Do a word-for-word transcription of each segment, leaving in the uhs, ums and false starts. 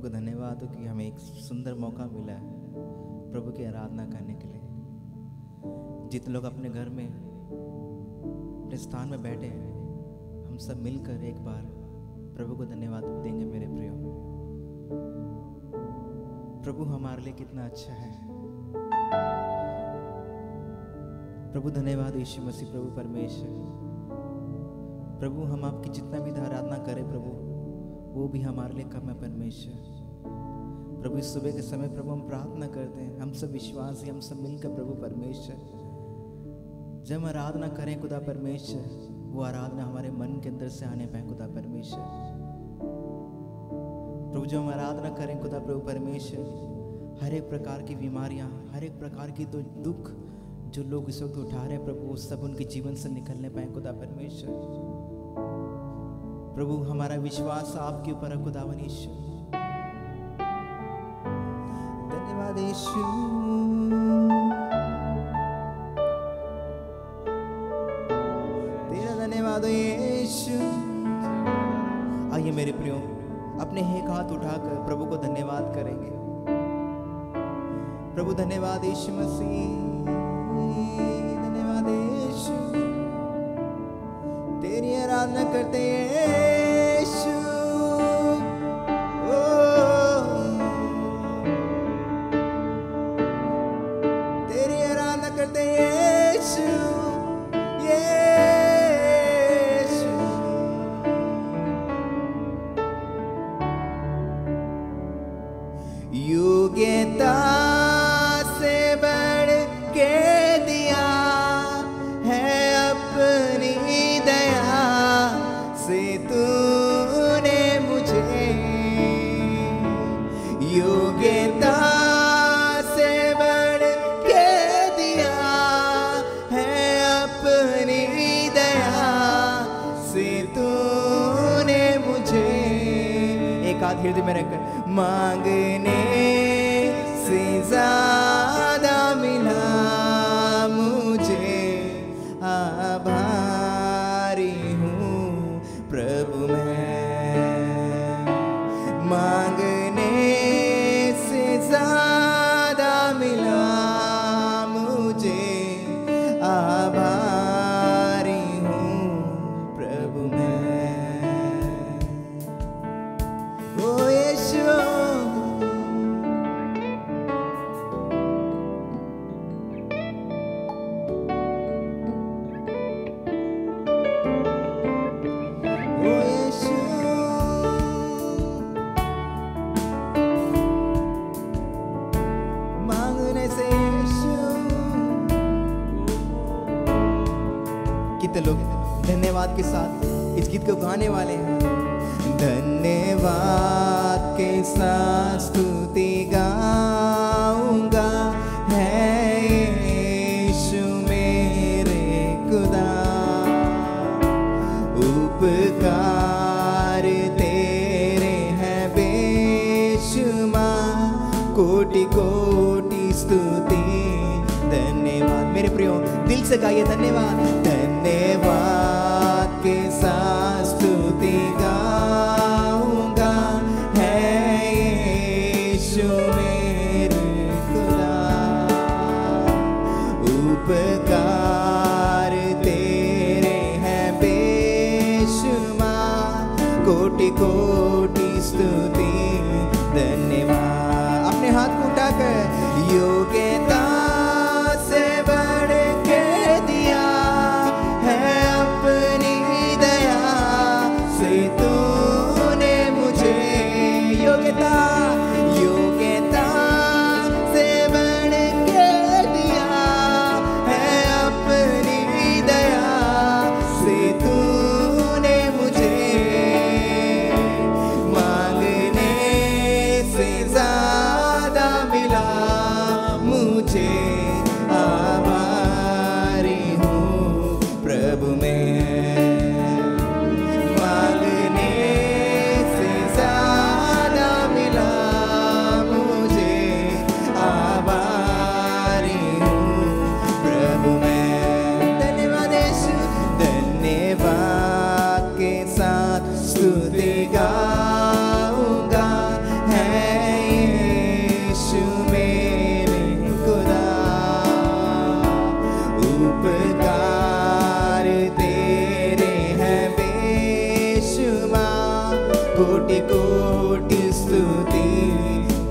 को धन्यवाद हो कि हमें एक सुंदर मौका मिला है प्रभु की आराधना करने के लिए। जितने लोग अपने घर में अपने स्थान में बैठे हैं, हम सब मिलकर एक बार प्रभु को धन्यवाद देंगे। मेरे प्रियो, प्रभु हमारे लिए कितना अच्छा है। प्रभु धन्यवाद यीशु मसीह, प्रभु परमेश्वर। प्रभु हम आपकी जितना भी आराधना करें प्रभु, वो भी हमारे लिए कम है परमेश्वर। प्रभु इस सुबह के समय प्रभु हम प्रार्थना करते हैं, हम सब विश्वासी, हम सब मिलकर प्रभु परमेश्वर जब हम आराधना करें खुदा परमेश्वर, वो आराधना हमारे मन के अंदर से आने पाए खुदा परमेश्वर। प्रभु जब हम आराधना करें खुदा प्रभु परमेश्वर, हर एक प्रकार की बीमारियां, हर एक प्रकार की तो दुख जो लोग इस वक्त उठा रहे हैं प्रभु, वो सब उनके जीवन से निकलने पाए खुदा परमेश्वर। प्रभु हमारा विश्वास आपके ऊपर है खुदावन यीशु। धन्यवाद यीशु, तेरा धन्यवाद यीशु। आइए मेरे प्रियो, अपने एक हाथ उठाकर प्रभु को धन्यवाद करेंगे। प्रभु धन्यवाद यीशु मसीह, धन्यवाद यीशु, तेरी आराधना करते हैं यीशु। ओ तेरी आराधना करते हैं यीशु, यीशु। योग्यता से बढ़ के दिया है अपनी दया से तूने मुझे। योग्यता से बढ़ के दिया है अपनी दया से तूने मुझे। एक हाथ हृदय में रखकर, मांगने से ज्यादा मिला मुझे, आभारी हूँ प्रभु मैं। मांगने से ज्यादा मिला मुझे, आभारी हूँ प्रभु मैं। ओ यीशु, लोग धन्यवाद के साथ इस गीत को गाने वाले हैं। धन्यवाद के साथ स्तुति गाऊंगा, है यीशु मेरे खुदा। उपकार तेरे हैं बेशुमार, कोटि कोटि स्तुति धन्यवाद। मेरे प्रियो, दिल से गाइए धन्यवाद। धन्यवाद के साथ स्तुति गाऊंगा, है यीशु मेरे खुदा। उपकार तेरे हैं बेशुमार, कोटि कोटि स्तुति धन्यवाद। अपने हाथ को उठाकर, योग्यता मुझे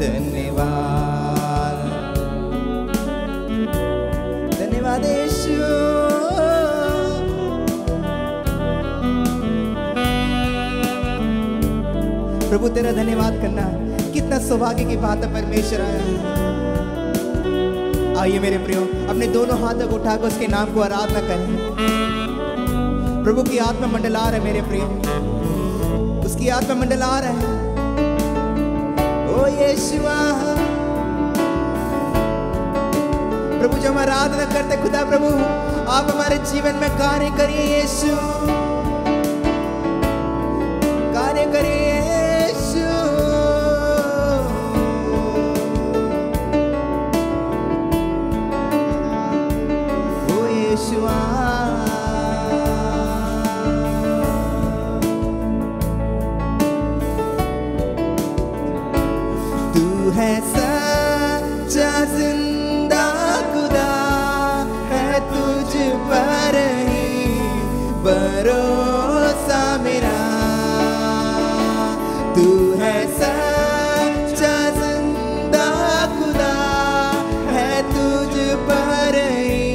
धन्यवाद धन्यवाद यीशु। प्रभु तेरा धन्यवाद करना कितना सौभाग्य की बात है परमेश्वर। आइए मेरे प्रियो अपने दोनों हाथों को उठाकर उसके नाम को आराधना करें। प्रभु की आत्मा मंडला रहा है मेरे प्रियो, उसकी आत्मा मंडला रहा है। ओ यीशुआ प्रभु जब हम आराधना करते खुदा प्रभु आप हमारे जीवन में कार्य करिए यीशु, कार्य करिए यीशु। ओ यीशुआ तू है सच्चा जिंदा खुदा है, तुझ पर ही भरोसा मेरा। तू है सच्चा जिंदा खुदा है, तुझ पर ही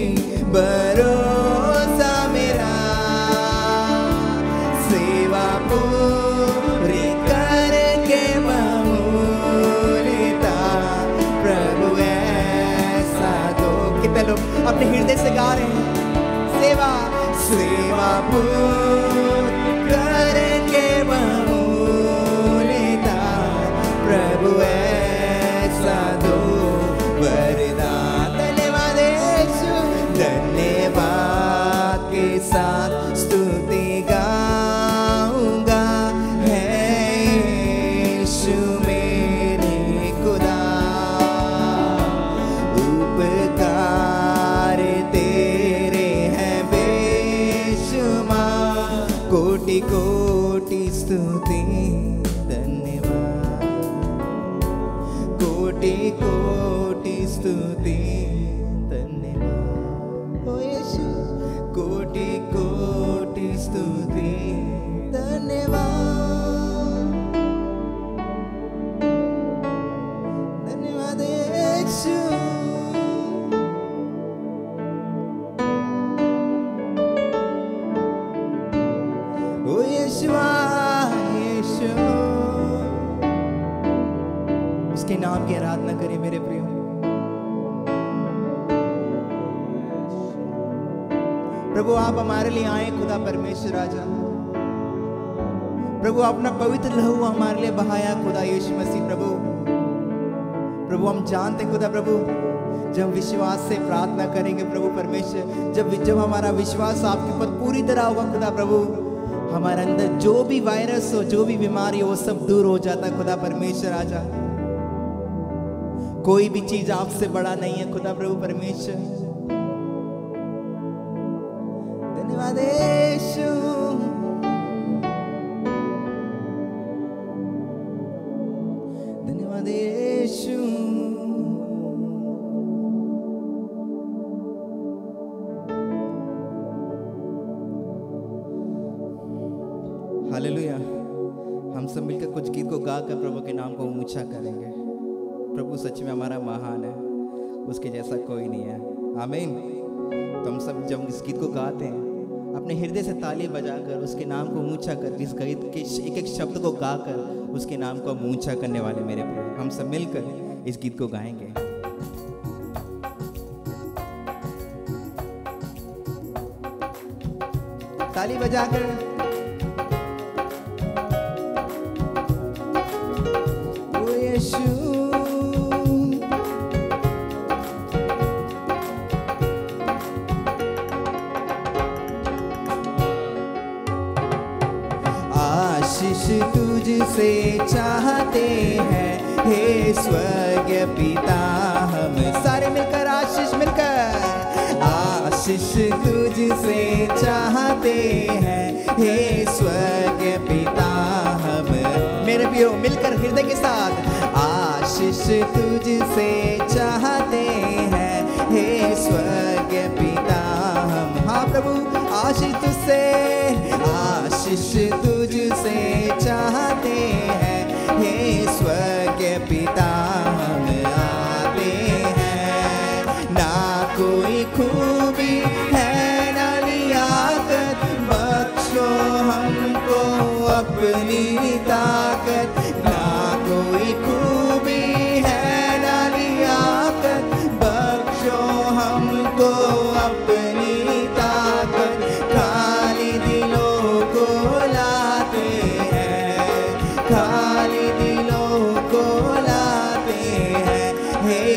भरोसा मेरा। सेवा पूरी करके बहुलता प्रभु ऐसा दो। कितने लोग अपने हृदय से गा रहे हैं सेवा सेवा पूरी करके बहुलता प्रभु ऐसा दो वरदान। धन्यवाद यीशु धन्यवाद के साथ स्तुति गाऊंगा है यीशु मेरे खुदा। उपकार तेरे हैं बेशुमार, कोटि कोटि स्तुति धन्यवाद, कोटि कोटि स्तुति धन्यवाद। ओ यीशु कोटि कोटि स्तुति धन्यवाद, धन्यवाद यीशु। ओ यीशुआ यीशु उसके नाम की आराधना करें मेरे प्रियो। प्रभु आप हमारे लिए आए खुदा परमेश्वर राजा। प्रभु अपना पवित्र लहू हमारे लिए बहाया खुदा यीशु मसीह। प्रभु प्रभु हम जानते खुदा प्रभु जब हम विश्वास से प्रार्थना करेंगे प्रभु परमेश्वर, जब जब हमारा विश्वास आपके ऊपर पूरी तरह होगा खुदा प्रभु, हमारे अंदर जो भी वायरस हो जो भी बीमारी हो वो सब दूर हो जाता है खुदा परमेश्वर राजा। कोई भी चीज आपसे बड़ा नहीं है खुदा प्रभु परमेश्वर। धन्यवाद यीशु धन्यवाद यीशु। हालेलुया। हम सब मिलकर कुछ गीत को गाकर प्रभु के नाम को ऊंचा करेंगे। प्रभु सच में हमारा महान है, उसके जैसा कोई नहीं है। आमीन। तो हम सब जब इस गीत को गाते हैं अपने हृदय से ताली बजाकर उसके नाम को ऊंचा कर, इस गीत के एक एक शब्द को गाकर उसके नाम को हम ऊंचा करने वाले मेरे प्रिय, हम सब मिलकर इस गीत को गाएंगे। ताली बजाकर ओ यीशु आशीष तुझसे चाहते हैं हे स्वर्गीय पिता। हम सारे मिलकर आशीष मिलकर आशीष तुझसे चाहते हैं हे स्वर्गीय पिता। हम मेरे प्रियो मिलकर हृदय के साथ आशीष तुझसे चाहते हैं हे स्वर्गीय पिता। हम हाँ प्रभु आशीष तुझसे आशीष तुझसे चाहते हैं हे स्वर्गीय पिता।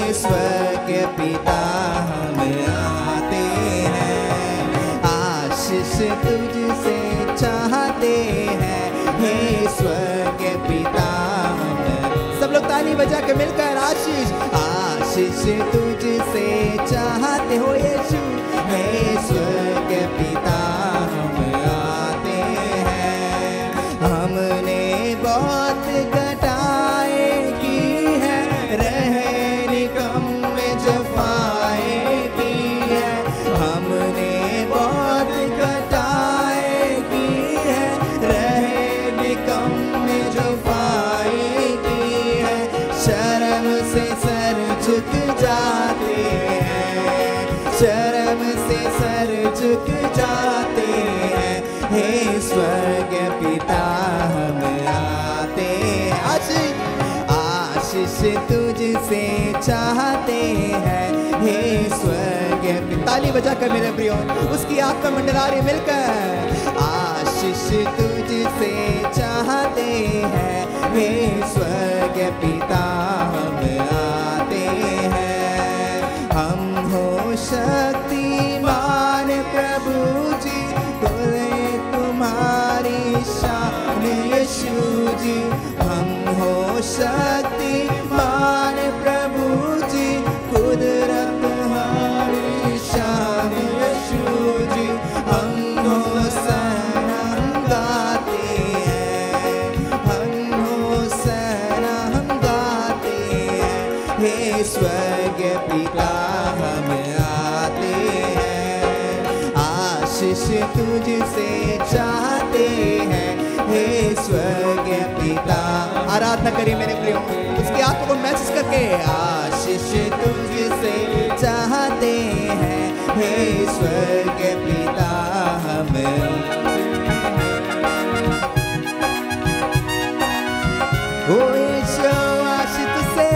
स्वर्ग पिता हम आते हैं, आशीष तुझसे चाहते हैं, हे स्वर्ग पिता हम। सब लोग ताली बजा के मिलकर आशीष आशीष तुझसे चाहते हो यीशु, हे स्वर्ग पिता हम आते हैं। हमने बहुत घटाए की है, रहे निकम में जफाए की है, हमने बहुत घटाए की है, रहे निकम में जफाए की है, शर्म से सर झुक जाते हैं, शर्म से सर झुक जाते हैं, हे स्वर्ग पिता हम आते हैं। आशीष आशीष तुझसे चाहते हैं, हे स्वर्ग पिता। ताली बजा कर मेरे प्रियो उसकी आत्मा मंडला रही मिलकर, आशीष तुझसे चाहते हैं, हे स्वर्ग पिता हम आते हैं। हम हो शक्तिमान प्रभु जी, बोले तुम्हारी शान यीशु जी, हम हो शक्तिमान प्रभु जी, कुदरत हमारी शान यीशु जी, हम हो सना हम गाते हैं, हम हो सना हम गाते हैं, हे स्वर्ग पिता हम आते हैं, आशीष तुझसे चाहते हैं, हे स्वर्ग पिता। आराधना करिए मेरे प्रियो उसकी आत्मा को मैसेज करके, आशीष तुझसे चाहते हैं, हे स्वर्ग पिता हम। ओ यीशु आशीष से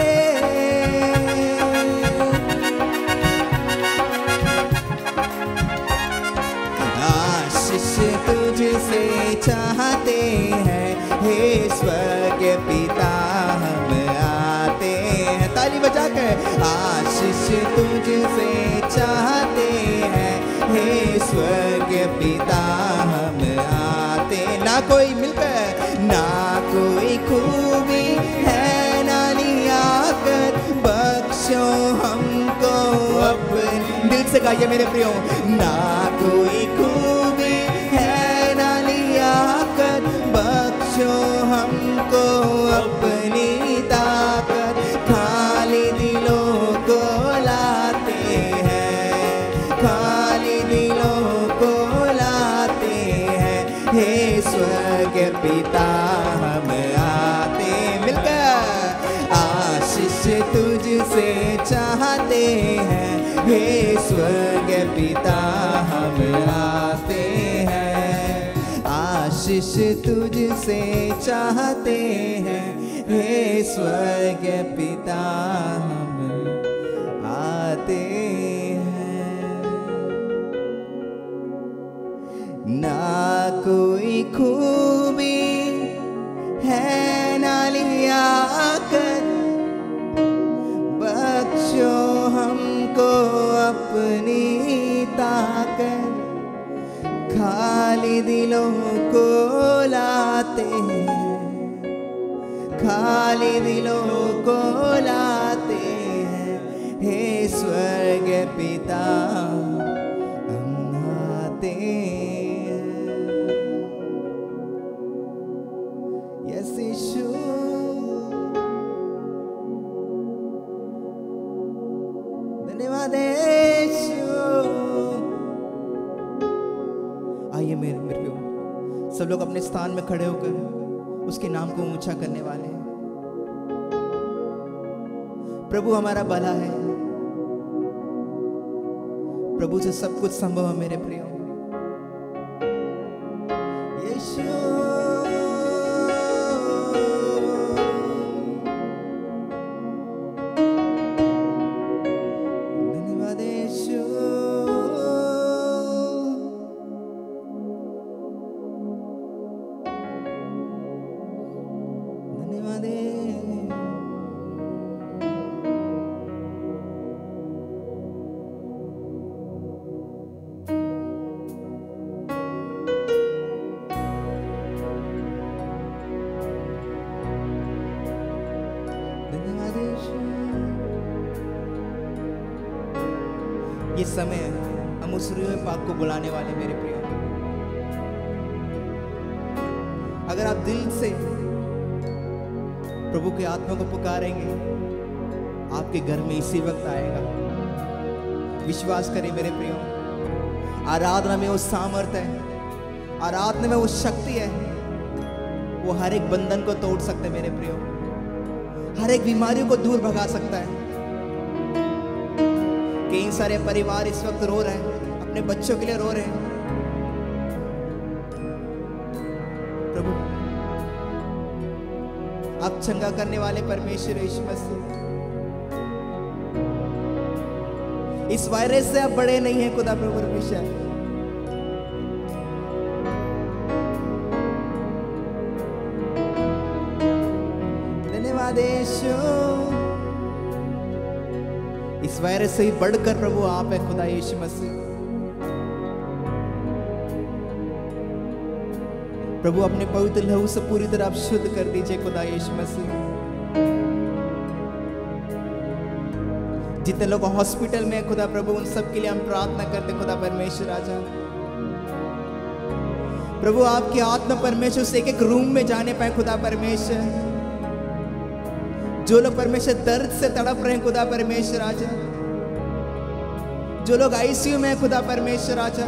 आशीष तुझसे चाहते हैं, हे स्वर्ग पिता हम आते हैं। ताली बजा कर आशीष तुझसे चाहते हैं, हे स्वर्ग पिता हम आते। ना कोई मिलकर ना कोई खूबी है ना लियाकत, बख्शो हमको अपने। दिल से गाइए मेरे प्रियो, ना कोई खूबी है ना लियाकत, बख्शो हमको अपनी ताकत, खाली दिलों को लाते हैं, खाली दिलों को लाते हैं, हे स्वर्ग पिता हम आते। मिलकर आशीष तुझसे चाहते हैं, हे स्वर्ग पिता हम आते हैं, आशीष तुझसे चाहते हैं, हे स्वर्ग पिता हम आते हैं। ना कोई खूबी है ना लियाकत, बख्शो हमको अपनी ताकत, खाली दिलों को लाते हैं, खाली दिलों को लाते हैं, हे स्वर्ग पिता हम आते हैं। यस यीशु धन्यवाद यीशु। आइए मेरे मेरे प्रियो सब लोग अपने स्थान में खड़े होकर उसके नाम को ऊंचा करने वाले हैं। प्रभु हमारा भला है, प्रभु से सब कुछ संभव है मेरे प्रियो। यीशु धन्यवाद यीशु। धन्यवाद ये समय है हम उस रूह पाक को बुलाने वाले मेरे प्रिय। अगर आप दिल से प्रभु के आत्मा को पुकारेंगे, आपके घर में इसी वक्त आएगा। विश्वास करें मेरे प्रियो, आराधना में वो सामर्थ्य है, आराधना में वो शक्ति है, वो हर एक बंधन को तोड़ सकते हैं मेरे प्रियो, हर एक बीमारियों को दूर भगा सकता है। कई सारे परिवार इस वक्त रो रहे हैं, अपने बच्चों के लिए रो रहे हैं। प्रभु आप चंगा करने वाले परमेश्वर यीशु मसीह, इस वायरस से आप बड़े नहीं हैं खुदा प्रभु परमेश्वर। धन्यवाद यीशु, इस वायरस से ही बढ़कर प्रभु आप है खुदा यीशु मसीह। प्रभु अपने पवित्र लहू से पूरी तरह आप शुद्ध कर दीजिए खुदा यीशु मसीह। जितने लोग हॉस्पिटल में खुदा प्रभु उन सब के लिए हम प्रार्थना करते खुदा परमेश्वर राजा। प्रभु आपकी आत्मा परमेश्वर से एक एक रूम में जाने पाए खुदा परमेश्वर। जो लोग परमेश्वर दर्द से तड़प रहे हैं खुदा परमेश्वर राजा, जो लोग आईसीयू में है खुदा परमेश्वर राजा,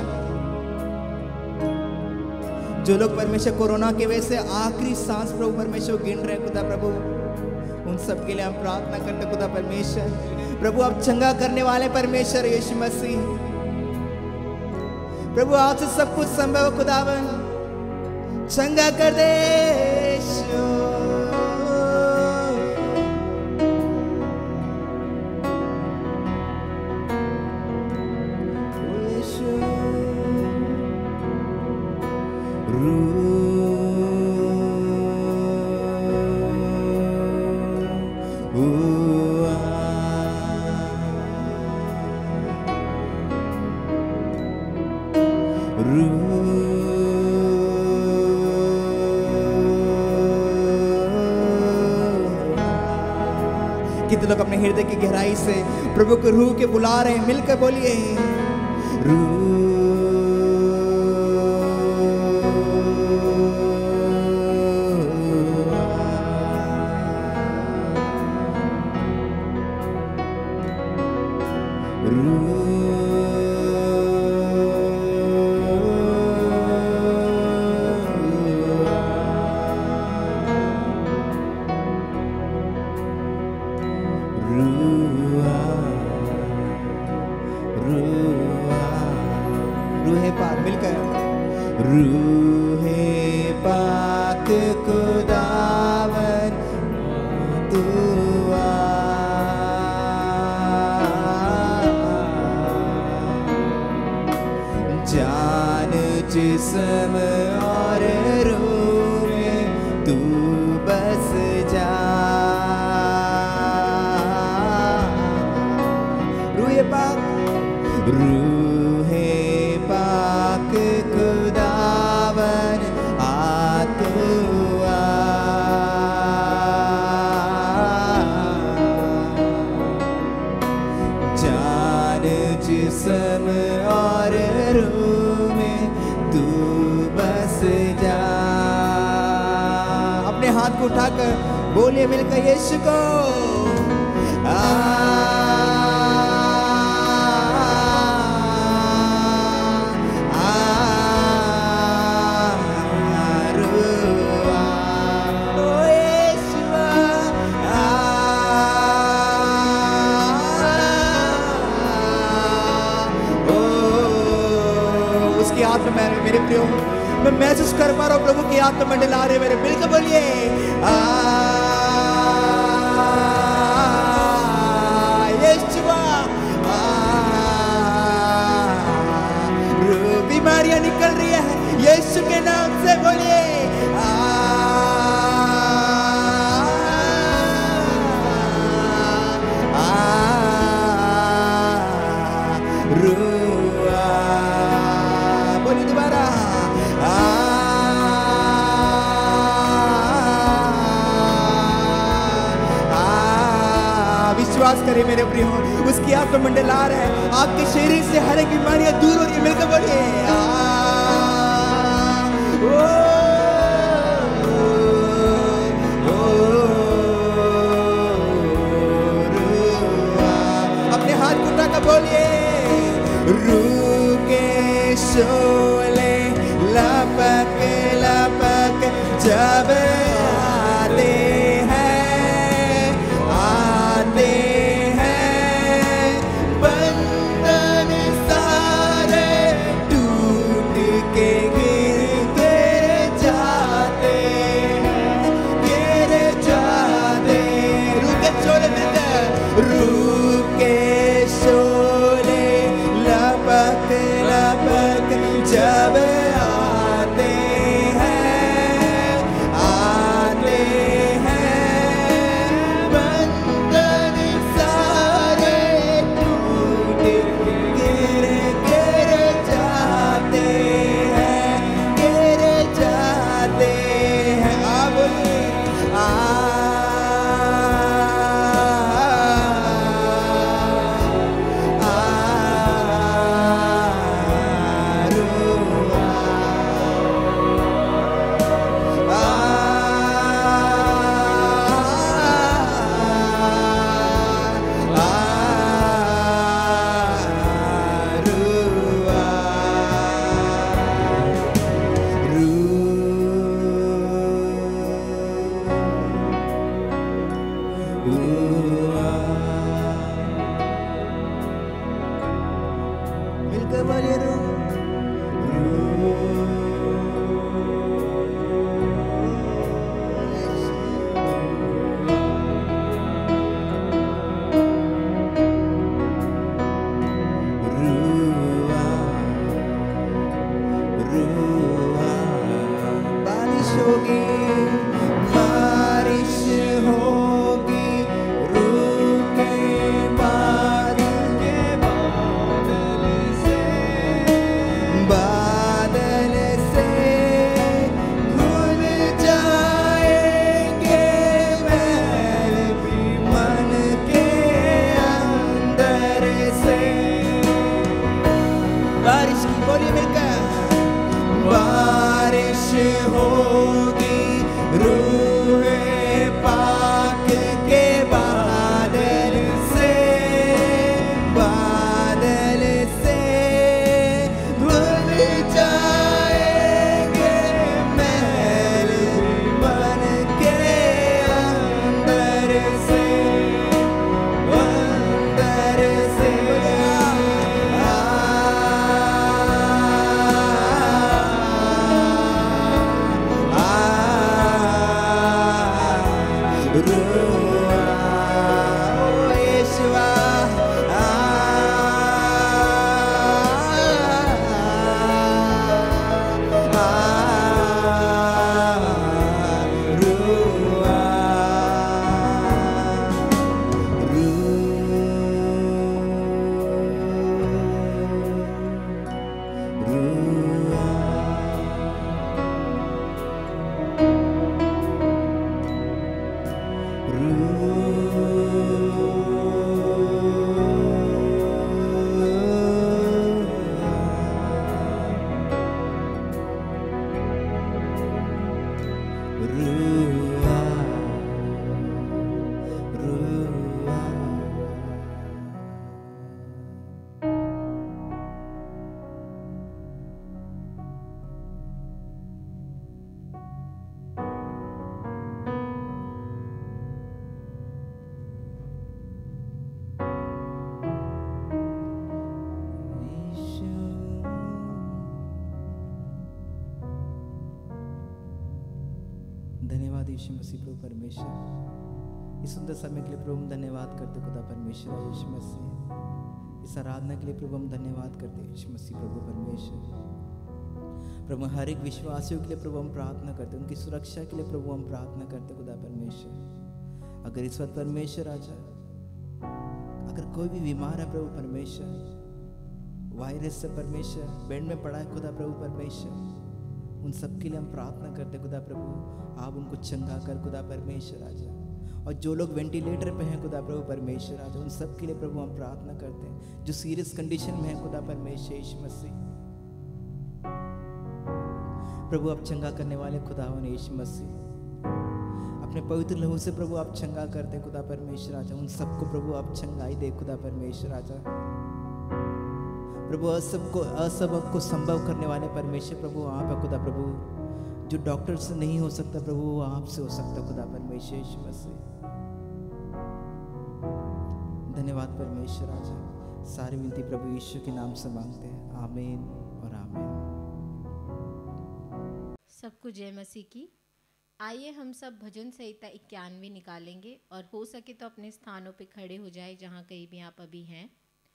जो लोग परमेश्वर कोरोना की वजह से आखिरी सांस प्रभु परमेश्वर गिन रहे हैं खुदा प्रभु, उन सब के लिए हम प्रार्थना करते खुदा परमेश्वर। प्रभु आप चंगा करने वाले परमेश्वर यीशु मसीह, प्रभु आपसे सब कुछ संभव खुदावन, चंगा कर दे यीशु। कितने लोग अपने हृदय की गहराई से प्रभु को रूह के बुला रहे हैं, मिलकर बोलिए रूह। रूहे पाक मिलकर रूहे पाक खुदावन तू आ, जान जिस्म और रूह में तू बस जा। रूहे पाक रूहे पाक खुदावन आ तू आ, जान जिस्म और रूह में तू बस जा। अपने हाथ को उठाकर बोलिए मिलकर यीशु को आ, आत्मा मेरे प्रियो, मैं महसूस कर पा रहा हूँ प्रभु की आत्मा मंडल आ रहे मेरे, मिलकर बोलिए यीशुआ। बीमारियां निकल रही है यीशु के नाम से, बोलिए विश्वास करें मेरे प्रियो, उसकी आत्मा मंडला रहा है, आपके शरीर से हर एक बीमारियां दूर हो रही है। मिलकर बोलिए अपने हाथ उठा कर बोलिए रूह के शोले लपक लपक जब आते हैं आते हैं बंधन सारे टूट के गिर गिर जाते गिर जाते। रूह के शोले मिलते रूह के शोले लपक लपक जब आते हैं आते हैं बंधन सारे टूट गिर गिर जाते हैं गिर जाते हैं। अब आ मिलकर बोलिए बारिश होगी बारिश होगी रूह के बादल के बादल से बादल से धुल जाएंगे महल भी मन के अंदर से। बारिश की बोली मिलकर बारिश होगी रूह पाक के बादल से बादल से धुल जाएंगे महल बन के अंदर से अंदर से। धन्यवाद यीशु मसीह प्रभु परमेश्वर, इस सुंदर समय के लिए प्रभु हम धन्यवाद करते खुदा परमेश्वर यीशु मसीह। इस आराधना के लिए प्रभु हम धन्यवाद करते यीशु मसीह प्रभु परमेश्वर। प्रभु हर एक विश्वासियों के लिए प्रभु हम प्रार्थना करते, उनकी सुरक्षा के लिए प्रभु हम प्रार्थना करते खुदा परमेश्वर। अगर इस वक्त परमेश्वर राजा अगर कोई भी बीमार है प्रभु परमेश्वर, वायरस से परमेश्वर बेड में पड़ा है खुदा प्रभु परमेश्वर, उन सब के लिए हम प्रार्थना करते खुदा प्रभु, आप उनको चंगा कर खुदा परमेश्वर राजा। और जो लोग वेंटिलेटर पे हैं खुदा प्रभु परमेश्वर आज उन सब के लिए प्रभु हम प्रार्थना करते हैं, जो सीरियस कंडीशन में है खुदा परमेश्वर यीशु मसीह। प्रभु आप चंगा करने वाले खुदा हो यीशु मसीह, अपने पवित्र लहू से प्रभु आप चंगा करते खुदा परमेश्वर राजा। उन सबको प्रभु आप चंगाई दे खुदा परमेश्वर राजा। प्रभु असब को असंभव को संभव करने वाले परमेश्वर प्रभु आप है खुदा प्रभु। जो डॉक्टर से नहीं हो सकता प्रभु वो आपसे हो सकता खुदा परमेश्वर यीशु मसीह। धन्यवाद परमेश्वर राजा। सारी विनती प्रभु यीशु के नाम से मांगते हैं, आमीन और आमीन। सबको जय मसीह की। आइए हम सब भजन संहिता इक्यानवे निकालेंगे और हो सके तो अपने स्थानों पे खड़े हो जाए जहाँ कहीं भी आप अभी हैं।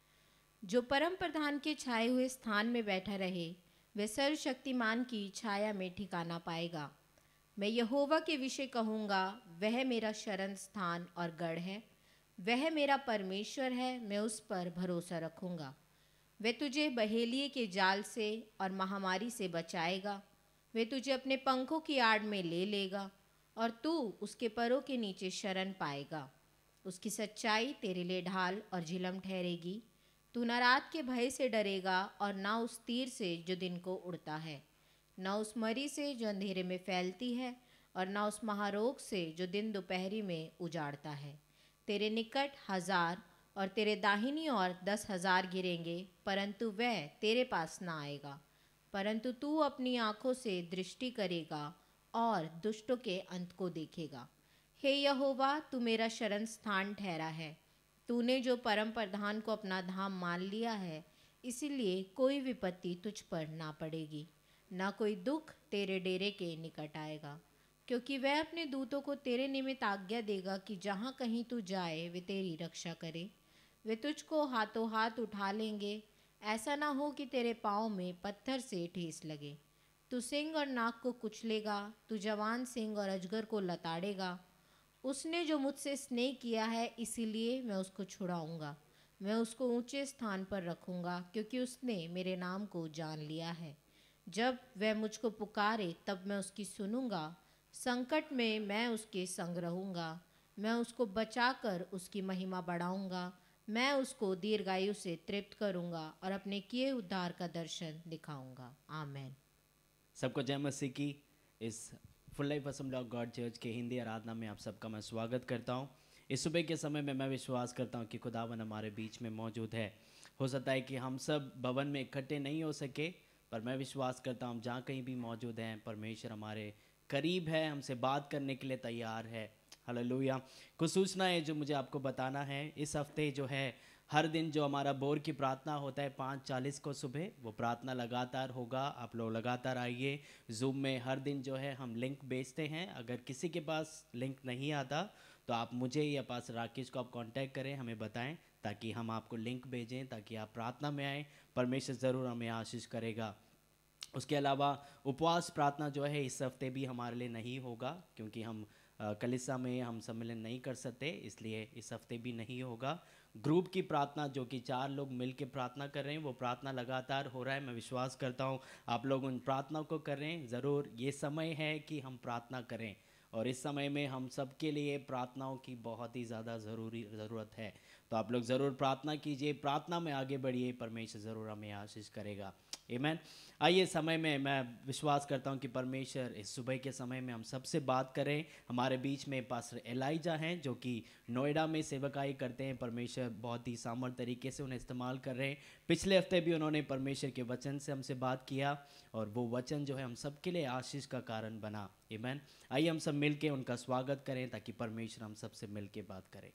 जो परम प्रधान के छाए हुए स्थान में बैठा रहे वह सर्वशक्तिमान की छाया में ठिकाना पाएगा। मैं यहोवा के विषय कहूँगा, वह मेरा शरण स्थान और गढ़ है, वह मेरा परमेश्वर है, मैं उस पर भरोसा रखूँगा। वह तुझे बहेलिए के जाल से और महामारी से बचाएगा, वह तुझे अपने पंखों की आड़ में ले लेगा और तू उसके परों के नीचे शरण पाएगा। उसकी सच्चाई तेरे लिए ढाल और झिलम ठहरेगी। तू न रात के भय से डरेगा और न उस तीर से जो दिन को उड़ता है, न उस मरी से जो अंधेरे में फैलती है और न उस महारोग से जो दिन दोपहरी में उजाड़ता है। तेरे निकट हजार और तेरे दाहिनी ओर दस हजार गिरेंगे, परंतु वह तेरे पास न आएगा। परंतु तू अपनी आँखों से दृष्टि करेगा और दुष्टों के अंत को देखेगा। हे यहोवा, तू मेरा शरण स्थान ठहरा है। तूने जो परम प्रधान को अपना धाम मान लिया है, इसीलिए कोई विपत्ति तुझ पर ना पड़ेगी, ना कोई दुख तेरे डेरे के निकट आएगा। क्योंकि वह अपने दूतों को तेरे निमित्त आज्ञा देगा कि जहाँ कहीं तू जाए वे तेरी रक्षा करे। वे तुझको हाथों हाथ उठा लेंगे, ऐसा ना हो कि तेरे पाँव में पत्थर से ठेस लगे। तू सिंह और नाग को कुचलेगा, तू जवान सिंह और अजगर को लताड़ेगा। उसने जो मुझसे स्नेह किया है, इसीलिए मैं उसको छुड़ाऊंगा। मैं उसको ऊंचे स्थान पर रखूंगा, क्योंकि उसने मेरे नाम को जान लिया है। जब वह मुझको पुकारे तब मैं उसकी सुनूंगा। संकट में मैं उसके संग रहूंगा। मैं उसको बचाकर उसकी महिमा बढ़ाऊंगा। मैं उसको दीर्घायु से तृप्त करूंगा और अपने किए उद्धार का दर्शन दिखाऊंगा। आमीन। सबको जय मसीह की। इस full life assembly of God church के हिंदी आराधना में आप सबका मैं स्वागत करता हूं। इस सुबह के समय में मैं विश्वास करता हूं कि खुदावन हमारे बीच में मौजूद है। हो सकता है कि हम सब भवन में इकट्ठे नहीं हो सके, पर मैं विश्वास करता हूं जहाँ कहीं भी मौजूद हैं परमेश्वर हमारे करीब है, हमसे बात करने के लिए तैयार है। हालेलुया। कुछ सूचना है जो मुझे आपको बताना है। इस हफ्ते जो है हर दिन जो हमारा बोर की प्रार्थना होता है पाँच चालीस को सुबह, वो प्रार्थना लगातार होगा। आप लोग लगातार आइए। जूम में हर दिन जो है हम लिंक भेजते हैं। अगर किसी के पास लिंक नहीं आता तो आप मुझे या पास राकेश को आप कांटेक्ट करें, हमें बताएं ताकि हम आपको लिंक भेजें, ताकि आप प्रार्थना में आएँ। परमेश्वर ज़रूर हमें आशीष करेगा। उसके अलावा उपवास प्रार्थना जो है इस हफ्ते भी हमारे लिए नहीं होगा, क्योंकि हम कलीसिया में हम सम्मेलन नहीं कर सकते, इसलिए इस हफ्ते भी नहीं होगा। ग्रुप की प्रार्थना जो कि चार लोग मिल के प्रार्थना कर रहे हैं, वो प्रार्थना लगातार हो रहा है। मैं विश्वास करता हूँ आप लोग उन प्रार्थना को कर रहे हैं। ज़रूर ये समय है कि हम प्रार्थना करें, और इस समय में हम सब के लिए प्रार्थनाओं की बहुत ही ज़्यादा ज़रूरी ज़रूरत है। तो आप लोग ज़रूर प्रार्थना कीजिए, प्रार्थना में आगे बढ़िए। परमेश्वर ज़रूर हमें आशीष करेगा। आमीन। आइए समय में मैं विश्वास करता हूं कि परमेश्वर इस सुबह के समय में हम सबसे बात करें। हमारे बीच में पास्टर एलाइजा हैं जो कि नोएडा में सेवकाई करते हैं। परमेश्वर बहुत ही सामर्थ तरीके से उन्हें इस्तेमाल कर रहे हैं। पिछले हफ्ते भी उन्होंने परमेश्वर के वचन से हमसे बात किया, और वो वचन जो है हम सब के लिए आशीष का कारण बना। आमीन। आइए हम सब मिल के उनका स्वागत करें ताकि परमेश्वर हम सबसे मिल के बात करें।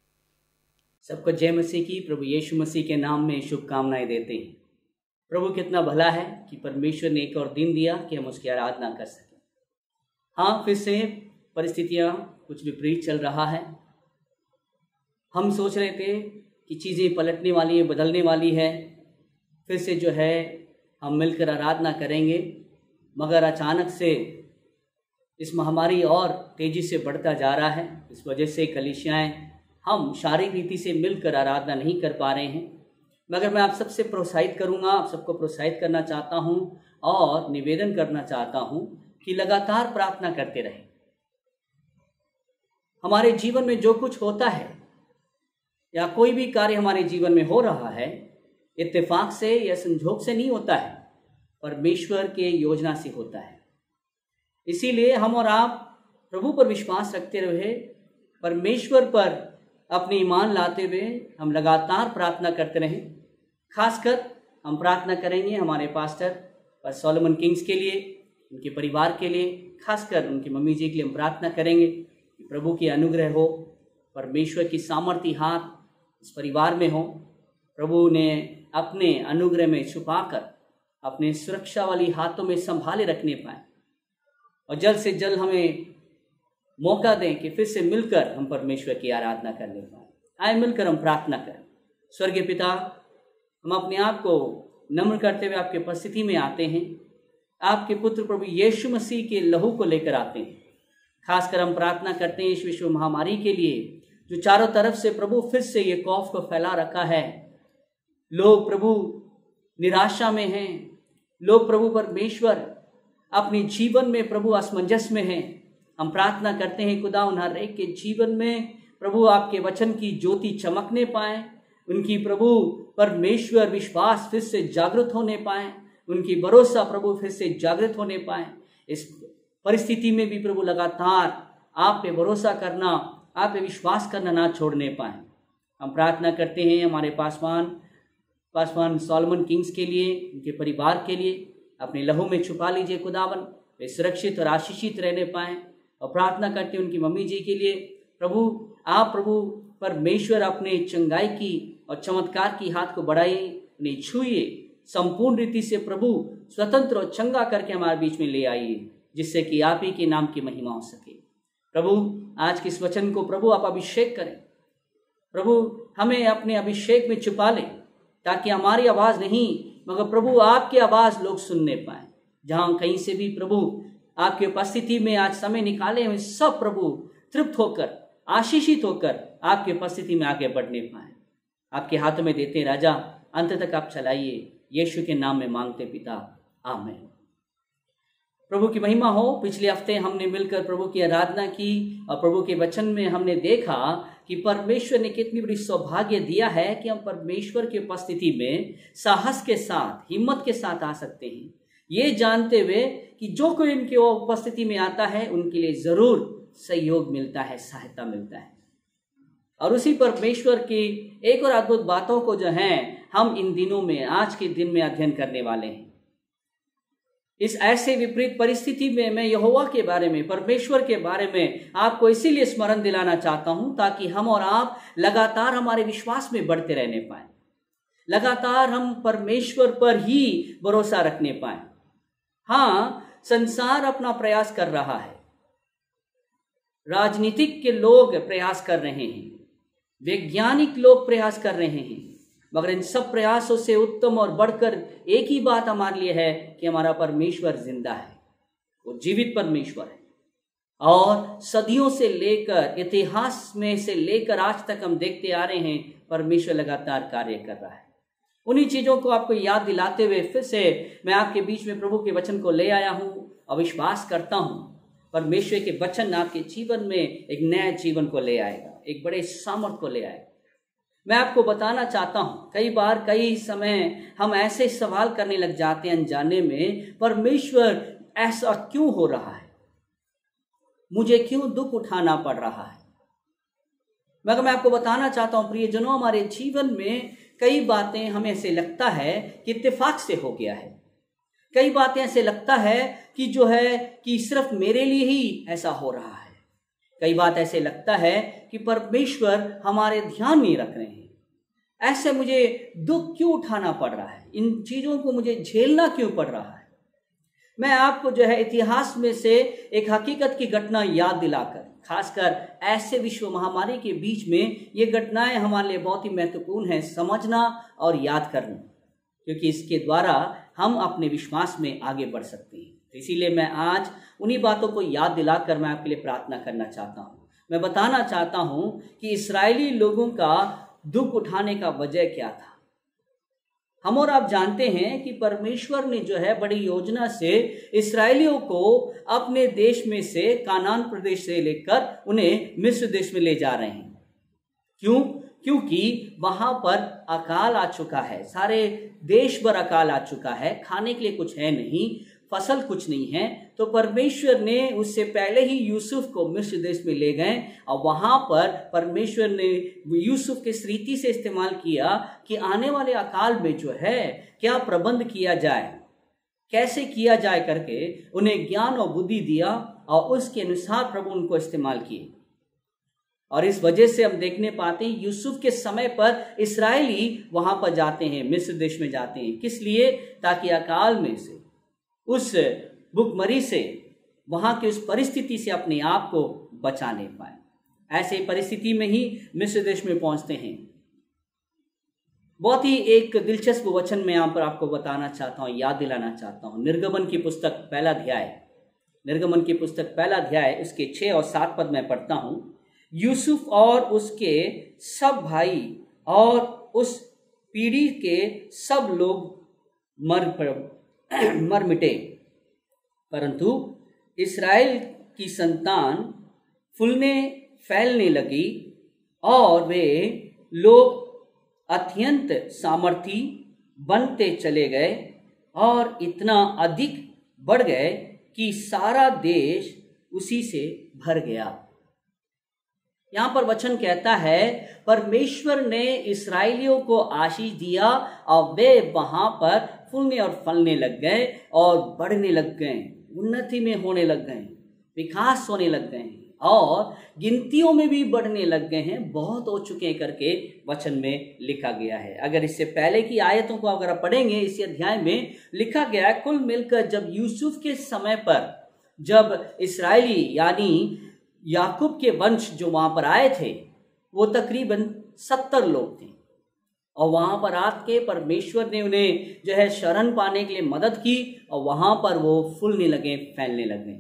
सबको जय मसीह की। प्रभु यीशु मसीह के नाम में शुभकामनाएं देते हैं। प्रभु कितना भला है कि परमेश्वर ने एक और दिन दिया कि हम उसकी आराधना कर सकें। हाँ, फिर से परिस्थितियाँ कुछ विपरीत चल रहा है। हम सोच रहे थे कि चीज़ें पलटने वाली है, बदलने वाली है, फिर से जो है हम मिलकर आराधना करेंगे, मगर अचानक से इस महामारी और तेज़ी से बढ़ता जा रहा है। इस वजह से कलीसियाएँ हम शारीरिक रीति से मिलकर आराधना नहीं कर पा रहे हैं। मगर मैं आप सबसे प्रोत्साहित करूंगा, आप सबको प्रोत्साहित करना चाहता हूं और निवेदन करना चाहता हूं कि लगातार प्रार्थना करते रहें। हमारे जीवन में जो कुछ होता है या कोई भी कार्य हमारे जीवन में हो रहा है, इत्तेफाक से या संजोग से नहीं होता है, परमेश्वर के योजना से होता है। इसीलिए हम और आप प्रभु पर विश्वास रखते रहे, परमेश्वर पर अपनी ईमान लाते हुए हम लगातार प्रार्थना करते रहें। खासकर हम प्रार्थना करेंगे हमारे पास्टर पर सोलोमन किंग्स के लिए, उनके परिवार के लिए, खासकर उनकी मम्मी जी के लिए हम प्रार्थना करेंगे कि प्रभु की अनुग्रह हो, परमेश्वर की सामर्थ्य हाथ इस परिवार में हो, प्रभु ने अपने अनुग्रह में छुपाकर अपने सुरक्षा वाली हाथों में संभाले रखने पाए और जल्द से जल्द हमें मौका दें कि फिर से मिलकर हम परमेश्वर की आराधना करने पाए। आए मिलकर हम प्रार्थना करें। स्वर्गीय पिता, हम अपने आप को नम्र करते हुए आपके उपस्थिति में आते हैं। आपके पुत्र प्रभु यीशु मसीह के लहू को लेकर आते हैं। खासकर हम प्रार्थना करते हैं इस विश्व महामारी के लिए जो चारों तरफ से प्रभु फिर से ये खौफ को फैला रखा है। लोग प्रभु निराशा में हैं, लोग प्रभु परमेश्वर अपने जीवन में प्रभु असमंजस में हैं। हम प्रार्थना करते हैं खुदा उन हर एक के जीवन में प्रभु आपके वचन की ज्योति चमकने पाए, उनकी प्रभु परमेश्वर विश्वास फिर से जागृत होने पाए, उनकी भरोसा प्रभु फिर से जागृत होने पाए। इस परिस्थिति में भी प्रभु लगातार आप पे भरोसा करना, आप पे विश्वास करना ना छोड़ने पाए। हम प्रार्थना करते हैं हमारे पासवान पासवान सोलोमन किंग्स के लिए, उनके परिवार के लिए अपने लहू में छुपा लीजिए खुदावन, वे सुरक्षित और आशीषित रहने पाएँ। और प्रार्थना करते हैं उनकी मम्मी जी के लिए, प्रभु आप प्रभु परमेश्वर अपने चंगाई की और चमत्कार की हाथ को बढ़ाइए, उन्हें छुइए, संपूर्ण रीति से प्रभु स्वतंत्र और चंगा करके हमारे बीच में ले आइए, जिससे कि आप ही के नाम की महिमा हो सके। प्रभु आज के इस वचन को प्रभु आप अभिषेक करें, प्रभु हमें अपने अभिषेक में छुपा लें, ताकि हमारी आवाज़ नहीं मगर प्रभु आपकी आवाज़ लोग सुनने पाए। जहाँ कहीं से भी प्रभु आपकी उपस्थिति में आज समय निकाले हुए सब प्रभु तृप्त होकर आशीषित होकर आपकी उपस्थिति में आगे बढ़ने पाए। आपके हाथों में देते राजा, अंत तक आप चलाइए, यीशु के नाम में मांगते पिता, आमीन। प्रभु की महिमा हो। पिछले हफ्ते हमने मिलकर प्रभु की आराधना की और प्रभु के वचन में हमने देखा कि परमेश्वर ने कितनी बड़ी सौभाग्य दिया है कि हम परमेश्वर की उपस्थिति में साहस के साथ, हिम्मत के साथ आ सकते हैं, ये जानते हुए कि जो कोई इनकी उपस्थिति में आता है उनके लिए जरूर सहयोग मिलता है, सहायता मिलता है। और उसी परमेश्वर की एक और अद्भुत बातों को जो है हम इन दिनों में, आज के दिन में अध्ययन करने वाले हैं। इस ऐसे विपरीत परिस्थिति में मैं यहोवा के बारे में, परमेश्वर के बारे में आपको इसीलिए स्मरण दिलाना चाहता हूं ताकि हम और आप लगातार हमारे विश्वास में बढ़ते रहने पाए, लगातार हम परमेश्वर पर ही भरोसा रखने पाए। हाँ, संसार अपना प्रयास कर रहा है, राजनीतिक के लोग प्रयास कर रहे हैं, वैज्ञानिक लोग प्रयास कर रहे हैं, मगर इन सब प्रयासों से उत्तम और बढ़कर एक ही बात हमारे लिए है कि हमारा परमेश्वर जिंदा है, वो जीवित परमेश्वर है। और सदियों से लेकर, इतिहास में से लेकर आज तक हम देखते आ रहे हैं परमेश्वर लगातार कार्य कर रहा है। उन्हीं चीज़ों को आपको याद दिलाते हुए फिर से मैं आपके बीच में प्रभु के वचन को ले आया हूँ और विश्वास करता हूँ परमेश्वर के वचन आपके जीवन में एक नया जीवन को ले आएगा, एक बड़े सामर्थ को ले आएगा। मैं आपको बताना चाहता हूँ, कई बार कई समय हम ऐसे सवाल करने लग जाते हैं अनजाने में, परमेश्वर ऐसा क्यों हो रहा है, मुझे क्यों दुख उठाना पड़ रहा है। मगर मैं आपको बताना चाहता हूँ प्रियजनों, हमारे जीवन में कई बातें हमें ऐसे लगता है कि इत्तेफाक से हो गया है, कई बातें ऐसे लगता है कि जो है कि सिर्फ मेरे लिए ही ऐसा हो रहा है, कई बात ऐसे लगता है कि परमेश्वर हमारे ध्यान नहीं रख रहे हैं, ऐसे मुझे दुख क्यों उठाना पड़ रहा है, इन चीज़ों को मुझे झेलना क्यों पड़ रहा है। मैं आपको जो है इतिहास में से एक हकीकत की घटना याद दिलाकर, खासकर ऐसे विश्व महामारी के बीच में ये घटनाएं हमारे लिए बहुत ही महत्वपूर्ण है समझना और याद करना, क्योंकि इसके द्वारा हम अपने विश्वास में आगे बढ़ सकते हैं। तो इसीलिए मैं आज उन्हीं बातों को याद दिलाकर मैं आपके लिए प्रार्थना करना चाहता हूँ। मैं बताना चाहता हूँ कि इस्राएली लोगों का दुख उठाने का वजह क्या था। हम और आप जानते हैं कि परमेश्वर ने जो है बड़ी योजना से इस्राएलियों को अपने देश में से, कानान प्रदेश से लेकर उन्हें मिस्र देश में ले जा रहे हैं। क्यों? क्योंकि वहां पर अकाल आ चुका है, सारे देश भर अकाल आ चुका है, खाने के लिए कुछ है नहीं, फसल कुछ नहीं है। तो परमेश्वर ने उससे पहले ही यूसुफ को मिस्र देश में ले गए और वहां पर परमेश्वर ने यूसुफ के इस रीति से इस्तेमाल किया कि आने वाले अकाल में जो है क्या प्रबंध किया जाए, कैसे किया जाए करके उन्हें ज्ञान और बुद्धि दिया और उसके अनुसार प्रभु उनको इस्तेमाल किए। और इस वजह से हम देखने पाते हैं यूसुफ के समय पर इस्राएली वहां पर जाते हैं, मिस्र देश में जाते हैं। किस लिए? ताकि अकाल में से, उस भुखमरी से, वहां की उस परिस्थिति से अपने आप को बचा ले पाए। ऐसे परिस्थिति में ही मिस्र देश में पहुंचते हैं। बहुत ही एक दिलचस्प वचन मैं यहां पर आपको बताना चाहता हूं, याद दिलाना चाहता हूं। निर्गमन की पुस्तक पहला अध्याय, निर्गमन की पुस्तक पहला अध्याय उसके छह और सात पद में पढ़ता हूं। यूसुफ और उसके सब भाई और उस पीढ़ी के सब लोग मर मर मिटे, परंतु इस्राएल की संतान फूलने फैलने लगी और वे लोग अत्यंत सामर्थी बनते चले गए और इतना अधिक बढ़ गए कि सारा देश उसी से भर गया। यहां पर वचन कहता है परमेश्वर ने इस्राएलियों को आशीष दिया और वे वहां पर फूलने और फलने लग गए और बढ़ने लग गए, उन्नति में होने लग गए, विकास होने लग गए और गिनतियों में भी बढ़ने लग गए हैं, बहुत हो चुके हैं करके वचन में लिखा गया है। अगर इससे पहले की आयतों को अगर आप पढ़ेंगे, इसी अध्याय में लिखा गया है कुल मिलकर जब यूसुफ के समय पर, जब इस्राएली यानी याकूब के वंश जो वहां पर आए थे वो तकरीबन सत्तर लोग थे और वहां पर आके परमेश्वर ने उन्हें जो है शरण पाने के लिए मदद की और वहां पर वो फूलने लगे, फैलने लगे।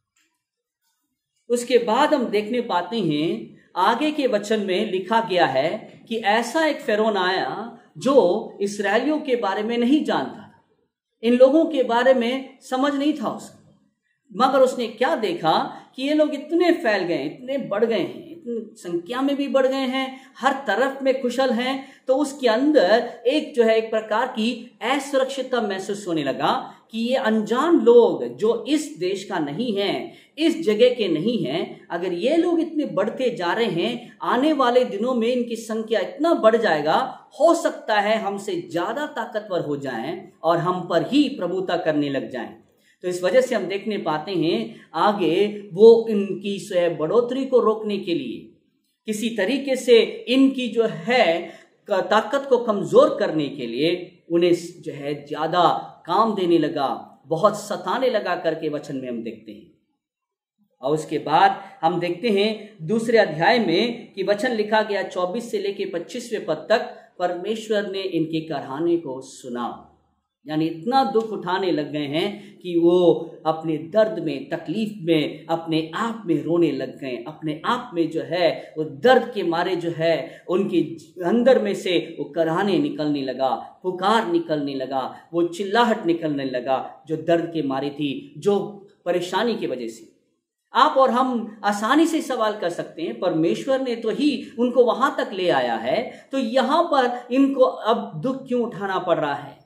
उसके बाद हम देखने पाते हैं आगे के वचन में लिखा गया है कि ऐसा एक फिरौन आया जो इस्राएलियों के बारे में नहीं जानता था, इन लोगों के बारे में समझ नहीं था उसको, मगर उसने क्या देखा कि ये लोग इतने फैल गए, इतने बढ़ गए हैं, इतनी संख्या में भी बढ़ गए हैं, हर तरफ में कुशल हैं। तो उसके अंदर एक जो है एक प्रकार की असुरक्षितता महसूस होने लगा कि ये अनजान लोग जो इस देश का नहीं है, इस जगह के नहीं हैं, अगर ये लोग इतने बढ़ते जा रहे हैं, आने वाले दिनों में इनकी संख्या इतना बढ़ जाएगा, हो सकता है हमसे ज्यादा ताकतवर हो जाएं और हम पर ही प्रभुता करने लग जाएं। तो इस वजह से हम देखने पाते हैं आगे वो इनकी स्वयं बढ़ोतरी को रोकने के लिए, किसी तरीके से इनकी जो है ताकत को कमजोर करने के लिए उन्हें जो है ज्यादा काम देने लगा, बहुत सताने लगा करके वचन में हम देखते हैं। और उसके बाद हम देखते हैं दूसरे अध्याय में कि वचन लिखा गया चौबीस से लेके पच्चीसवें पद तक, परमेश्वर ने इनके कराहने को सुना, यानी इतना दुख उठाने लग गए हैं कि वो अपने दर्द में, तकलीफ में अपने आप में रोने लग गए, अपने आप में जो है वो दर्द के मारे जो है उनके अंदर में से वो कराहने निकलने लगा, पुकार निकलने लगा, वो चिल्लाहट निकलने लगा जो दर्द के मारे थी, जो परेशानी की वजह से। आप और हम आसानी से सवाल कर सकते हैं परमेश्वर ने तो ही उनको वहां तक ले आया है, तो यहां पर इनको अब दुख क्यों उठाना पड़ रहा है?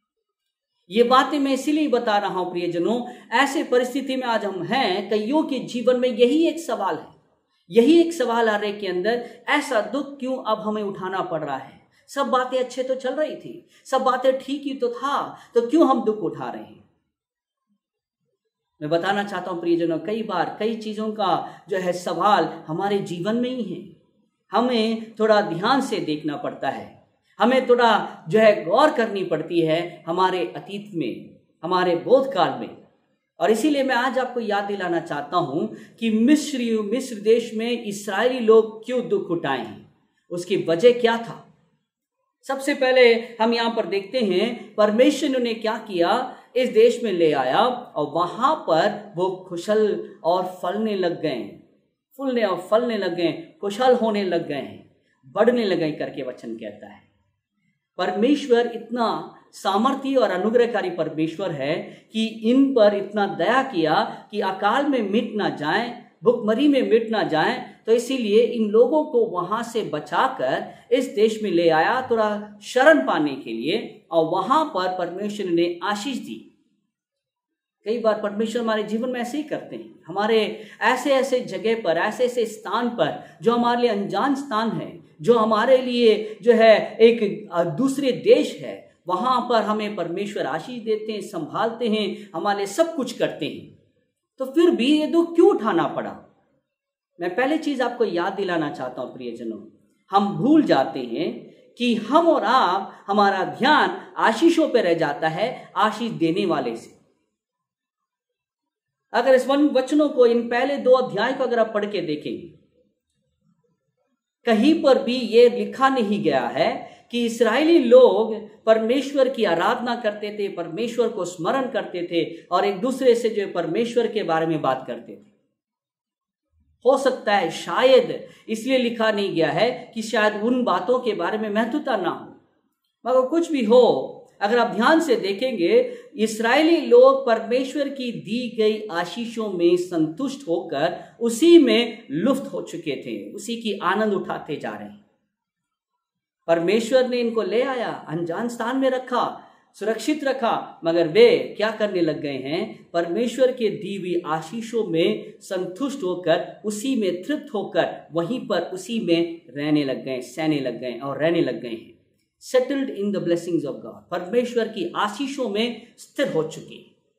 ये बातें मैं इसीलिए बता रहा हूं प्रियजनों, ऐसे परिस्थिति में आज हम हैं, कईयों के जीवन में यही एक सवाल है, यही एक सवाल आ रहे के अंदर, ऐसा दुख क्यों अब हमें उठाना पड़ रहा है? सब बातें अच्छे तो चल रही थी, सब बातें ठीक ही तो था, तो क्यों हम दुख उठा रहे हैं? मैं बताना चाहता हूं प्रियजनों, कई बार कई चीजों का जो है सवाल हमारे जीवन में ही है, हमें थोड़ा ध्यान से देखना पड़ता है, हमें थोड़ा जो है गौर करनी पड़ती है हमारे अतीत में, हमारे बोधकाल में। और इसीलिए मैं आज आपको याद दिलाना चाहता हूं कि मिस्र मिस्र देश में इस्राएली लोग क्यों दुख उठाए हैं, उसकी वजह क्या था। सबसे पहले हम यहां पर देखते हैं परमेश्वर ने क्या किया, इस देश में ले आया और वहां पर वो खुशल और फलने लग गए, फूलने और फलने लग गए, कुशल होने लग गए, बढ़ने लगे करके वचन कहता है। परमेश्वर इतना सामर्थी और अनुग्रहकारी परमेश्वर है कि इन पर इतना दया किया कि अकाल में मिट ना जाएं, भुखमरी में मिट ना जाएं, तो इसीलिए इन लोगों को वहां से बचाकर इस देश में ले आया, थोड़ा शरण पाने के लिए, और वहां पर परमेश्वर ने आशीष दी। कई बार परमेश्वर हमारे जीवन में ऐसे ही करते हैं, हमारे ऐसे ऐसे जगह पर, ऐसे ऐसे स्थान पर जो हमारे लिए अनजान स्थान है, जो हमारे लिए जो है एक दूसरे देश है, वहां पर हमें परमेश्वर आशीष देते हैं, संभालते हैं, हमारे सब कुछ करते हैं। तो फिर भी ये दुख क्यों उठाना पड़ा? मैं पहले चीज आपको याद दिलाना चाहता हूं प्रियजनों, हम भूल जाते हैं कि हम और आप, हमारा ध्यान आशीषों पर रह जाता है, आशीष देने वाले से। अगर इस वचनों को, इन पहले दो अध्याय को अगर आप पढ़ के देखेंगे, कहीं पर भी ये लिखा नहीं गया है कि इस्राएली लोग परमेश्वर की आराधना करते थे, परमेश्वर को स्मरण करते थे और एक दूसरे से जो परमेश्वर के बारे में बात करते थे। हो सकता है शायद इसलिए लिखा नहीं गया है कि शायद उन बातों के बारे में महत्वता ना हो, मगर कुछ भी हो, अगर आप ध्यान से देखेंगे, इस्राएली लोग परमेश्वर की दी गई आशीषों में संतुष्ट होकर उसी में लुप्त हो चुके थे, उसी की आनंद उठाते जा रहे हैं। परमेश्वर ने इनको ले आया, अनजान स्थान में रखा, सुरक्षित रखा, मगर वे क्या करने लग गए हैं? परमेश्वर के दी हुई आशीषों में संतुष्ट होकर, उसी में तृप्त होकर, वहीं पर उसी में रहने लग गए, सहने लग गए और रहने लग गए हैं। Settled in the blessings of God, परमेश्वर की आशीषों में स्थिर हो चुके।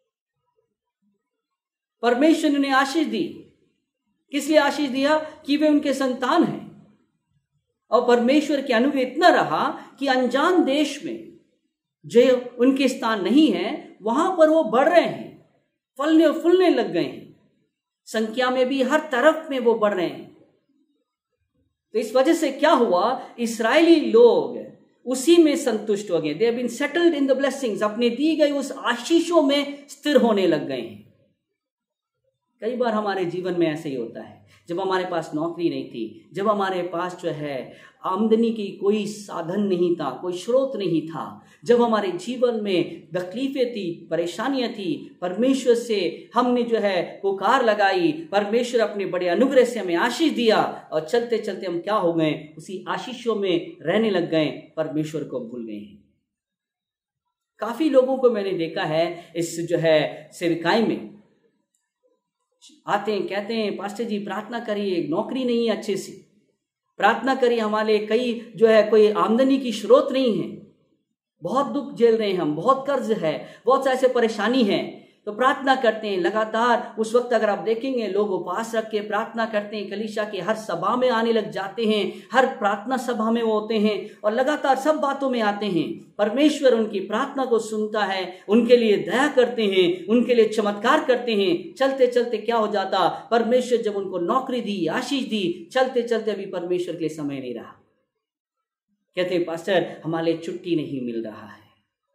परमेश्वर ने आशीष दी, किस लिए आशीष दिया? कि वे उनके संतान हैं। और परमेश्वर के अनुग्रह इतना रहा कि अनजान देश में जो उनके स्थान नहीं है, वहां पर वो बढ़ रहे हैं, फलने और फूलने लग गए हैं, संख्या में भी हर तरफ में वो बढ़ रहे हैं। तो इस वजह से क्या हुआ? इस्राएली लोग उसी में संतुष्ट हो गए। They have been settled in the blessings, अपने दी गई उस आशीषों में स्थिर होने लग गए हैं। कई बार हमारे जीवन में ऐसे ही होता है, जब हमारे पास नौकरी नहीं थी, जब हमारे पास जो है आमदनी की कोई साधन नहीं था, कोई स्रोत नहीं था, जब हमारे जीवन में तकलीफें थी, परेशानियां थी, परमेश्वर से हमने जो है पुकार लगाई, परमेश्वर अपने बड़े अनुग्रह से हमें आशीष दिया, और चलते चलते हम क्या हो गए? उसी आशीषों में रहने लग गए, परमेश्वर को भूल गए हैं। काफी लोगों को मैंने देखा है इस जो है सेविकाई में, आते हैं, कहते हैं पास्टर जी प्रार्थना करिए, नौकरी नहीं है अच्छे से, प्रार्थना करिए, हमारे कई जो है कोई आमदनी की स्रोत नहीं है, बहुत दुख झेल रहे हैं हम, बहुत कर्ज है, बहुत ऐसे परेशानी है, तो प्रार्थना करते हैं लगातार। उस वक्त अगर आप देखेंगे, लोग उपवास रख के प्रार्थना करते हैं, कलीसिया के हर सभा में आने लग जाते हैं, हर प्रार्थना सभा में वो होते हैं और लगातार सब बातों में आते हैं। परमेश्वर उनकी प्रार्थना को सुनता है, उनके लिए दया करते हैं, उनके लिए चमत्कार करते हैं। चलते चलते क्या हो जाता? परमेश्वर जब उनको नौकरी दी, आशीष दी, चलते चलते अभी परमेश्वर के लिए समय नहीं रहा। कहते हैं पास्टर हमारे लिए छुट्टी नहीं मिल रहा है,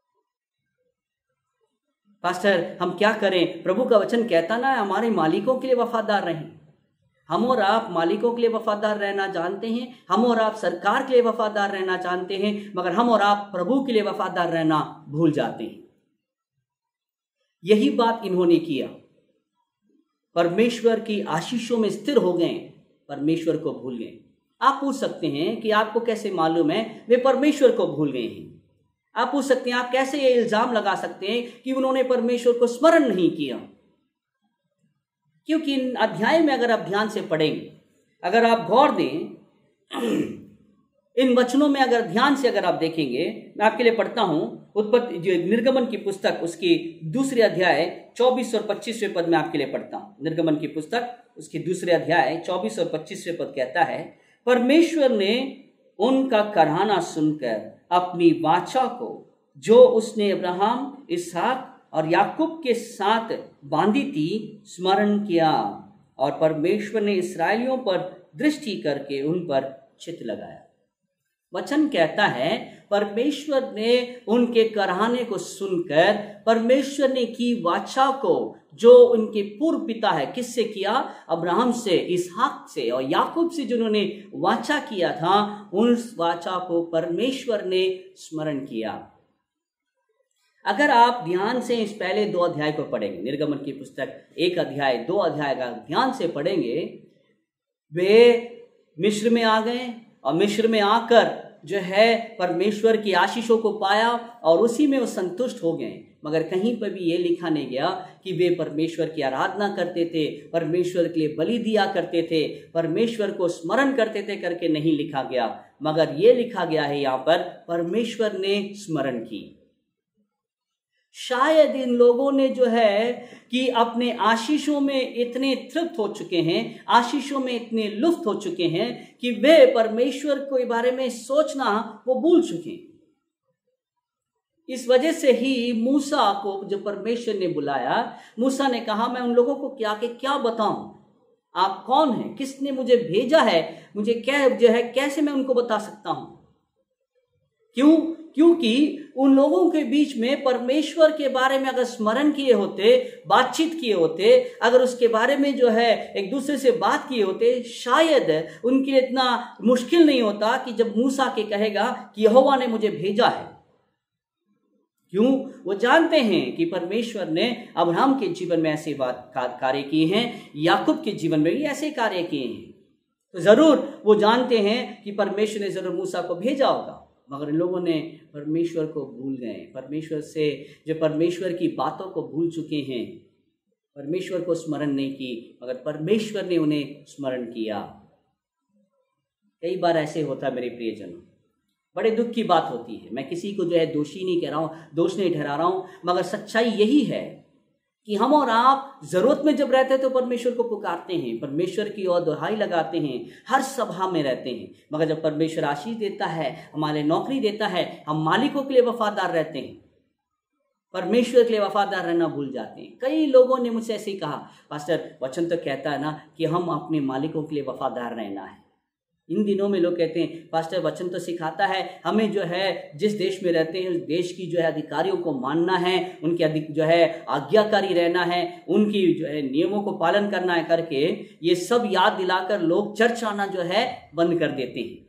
पास्टर हम क्या करें? प्रभु का वचन कहता ना, हमारे मालिकों के लिए वफादार रहें। हम और आप मालिकों के लिए वफादार रहना जानते हैं, हम और आप सरकार के लिए वफादार रहना जानते हैं, मगर हम और आप प्रभु के लिए वफादार रहना भूल जाते हैं। यही बात इन्होंने किया, परमेश्वर की आशीषों में स्थिर हो गए, परमेश्वर को भूल गए। आप पूछ सकते हैं कि आपको कैसे मालूम है वे परमेश्वर को भूल गए हैं? आप पूछ सकते हैं, आप कैसे ये इल्जाम लगा सकते हैं कि उन्होंने परमेश्वर को स्मरण नहीं किया? क्योंकि इन अध्याय में अगर आप ध्यान से पढ़ेंगे, अगर आप गौर दें, इन वचनों में अगर ध्यान से अगर आप देखेंगे, मैं आपके लिए पढ़ता हूं, उत्पत्ति जो निर्गमन की पुस्तक उसकी दूसरे अध्याय चौबीस और पच्चीसवें पद में आपके लिए पढ़ता हूं। निर्गमन की पुस्तक उसके दूसरे अध्याय चौबीस और पच्चीसवें पद कहता है, परमेश्वर ने उनका कराहना सुनकर अपनी वाचा को जो उसने अब्राहम, इसहाक और याकूब के साथ बांधी थी स्मरण किया, और परमेश्वर ने इस्राएलियों पर दृष्टि करके उन पर चित्त लगाया। वचन कहता है परमेश्वर ने उनके कराहने को सुनकर, परमेश्वर ने की वाचा को जो उनके पूर्व पिता है, किससे किया? अब्राहम से, इसहाक से और याकूब से जिन्होंने वाचा किया था, उस वाचा को परमेश्वर ने स्मरण किया। अगर आप ध्यान से इस पहले दो अध्याय को पढ़ेंगे, निर्गमन की पुस्तक एक अध्याय दो अध्याय का ध्यान से पढ़ेंगे, वे मिस्र में आ गए और मिस्र में आकर जो है परमेश्वर की आशीषों को पाया और उसी में वो संतुष्ट हो गए। मगर कहीं पर भी ये लिखा नहीं गया कि वे परमेश्वर की आराधना करते थे, परमेश्वर के लिए बलि दिया करते थे, परमेश्वर को स्मरण करते थे करके नहीं लिखा गया, मगर ये लिखा गया है यहाँ पर परमेश्वर ने स्मरण की। शायद इन लोगों ने जो है कि अपने आशीषों में इतने तृप्त हो चुके हैं, आशीषों में इतने लुप्त हो चुके हैं कि वे परमेश्वर के बारे में सोचना वो भूल चुके हैं। इस वजह से ही मूसा को जब परमेश्वर ने बुलाया, मूसा ने कहा मैं उन लोगों को क्या के क्या बताऊं, आप कौन हैं, किसने मुझे भेजा है, मुझे क्या जो है कैसे मैं उनको बता सकता हूं। क्यों? क्योंकि उन लोगों के बीच में परमेश्वर के बारे में अगर स्मरण किए होते, बातचीत किए होते, अगर उसके बारे में जो है एक दूसरे से बात किए होते, शायद उनके लिए इतना मुश्किल नहीं होता कि जब मूसा के कहेगा कि यहोवा ने मुझे भेजा है। क्यों? वो जानते हैं कि परमेश्वर ने अब्राहम के जीवन में ऐसे बात कार्य किए हैं, याकूब के जीवन में भी ऐसे कार्य किए हैं, तो जरूर वो जानते हैं कि परमेश्वर ने जरूर मूसा को भेजा होगा। मगर इन लोगों ने परमेश्वर को भूल गए, परमेश्वर से जो परमेश्वर की बातों को भूल चुके हैं, परमेश्वर को स्मरण नहीं की, मगर परमेश्वर ने उन्हें स्मरण किया। कई बार ऐसे होता है मेरे प्रियजनों, बड़े दुख की बात होती है। मैं किसी को जो है दोषी नहीं कह रहा हूँ, दोष नहीं ठहरा रहा हूँ, मगर सच्चाई यही है कि हम और आप जरूरत में जब रहते हैं तो परमेश्वर को पुकारते हैं, परमेश्वर की ओर दुहाई लगाते हैं, हर सभा में रहते हैं, मगर जब परमेश्वर आशीष देता है, हमारे नौकरी देता है, हम मालिकों के लिए वफादार रहते हैं, परमेश्वर के लिए वफादार रहना भूल जाते हैं। कई लोगों ने मुझसे ऐसे ही कहा, पास्टर वचन तो कहता है ना कि हम अपने मालिकों के लिए वफादार रहना है। इन दिनों में लोग कहते हैं पास्टर वचन तो सिखाता है हमें जो है जिस देश में रहते हैं उस देश की जो है अधिकारियों को मानना है, उनके अधिक जो है आज्ञाकारी रहना है, उनकी जो है नियमों को पालन करना है करके ये सब याद दिलाकर लोग चर्च आना जो है बंद कर देते हैं।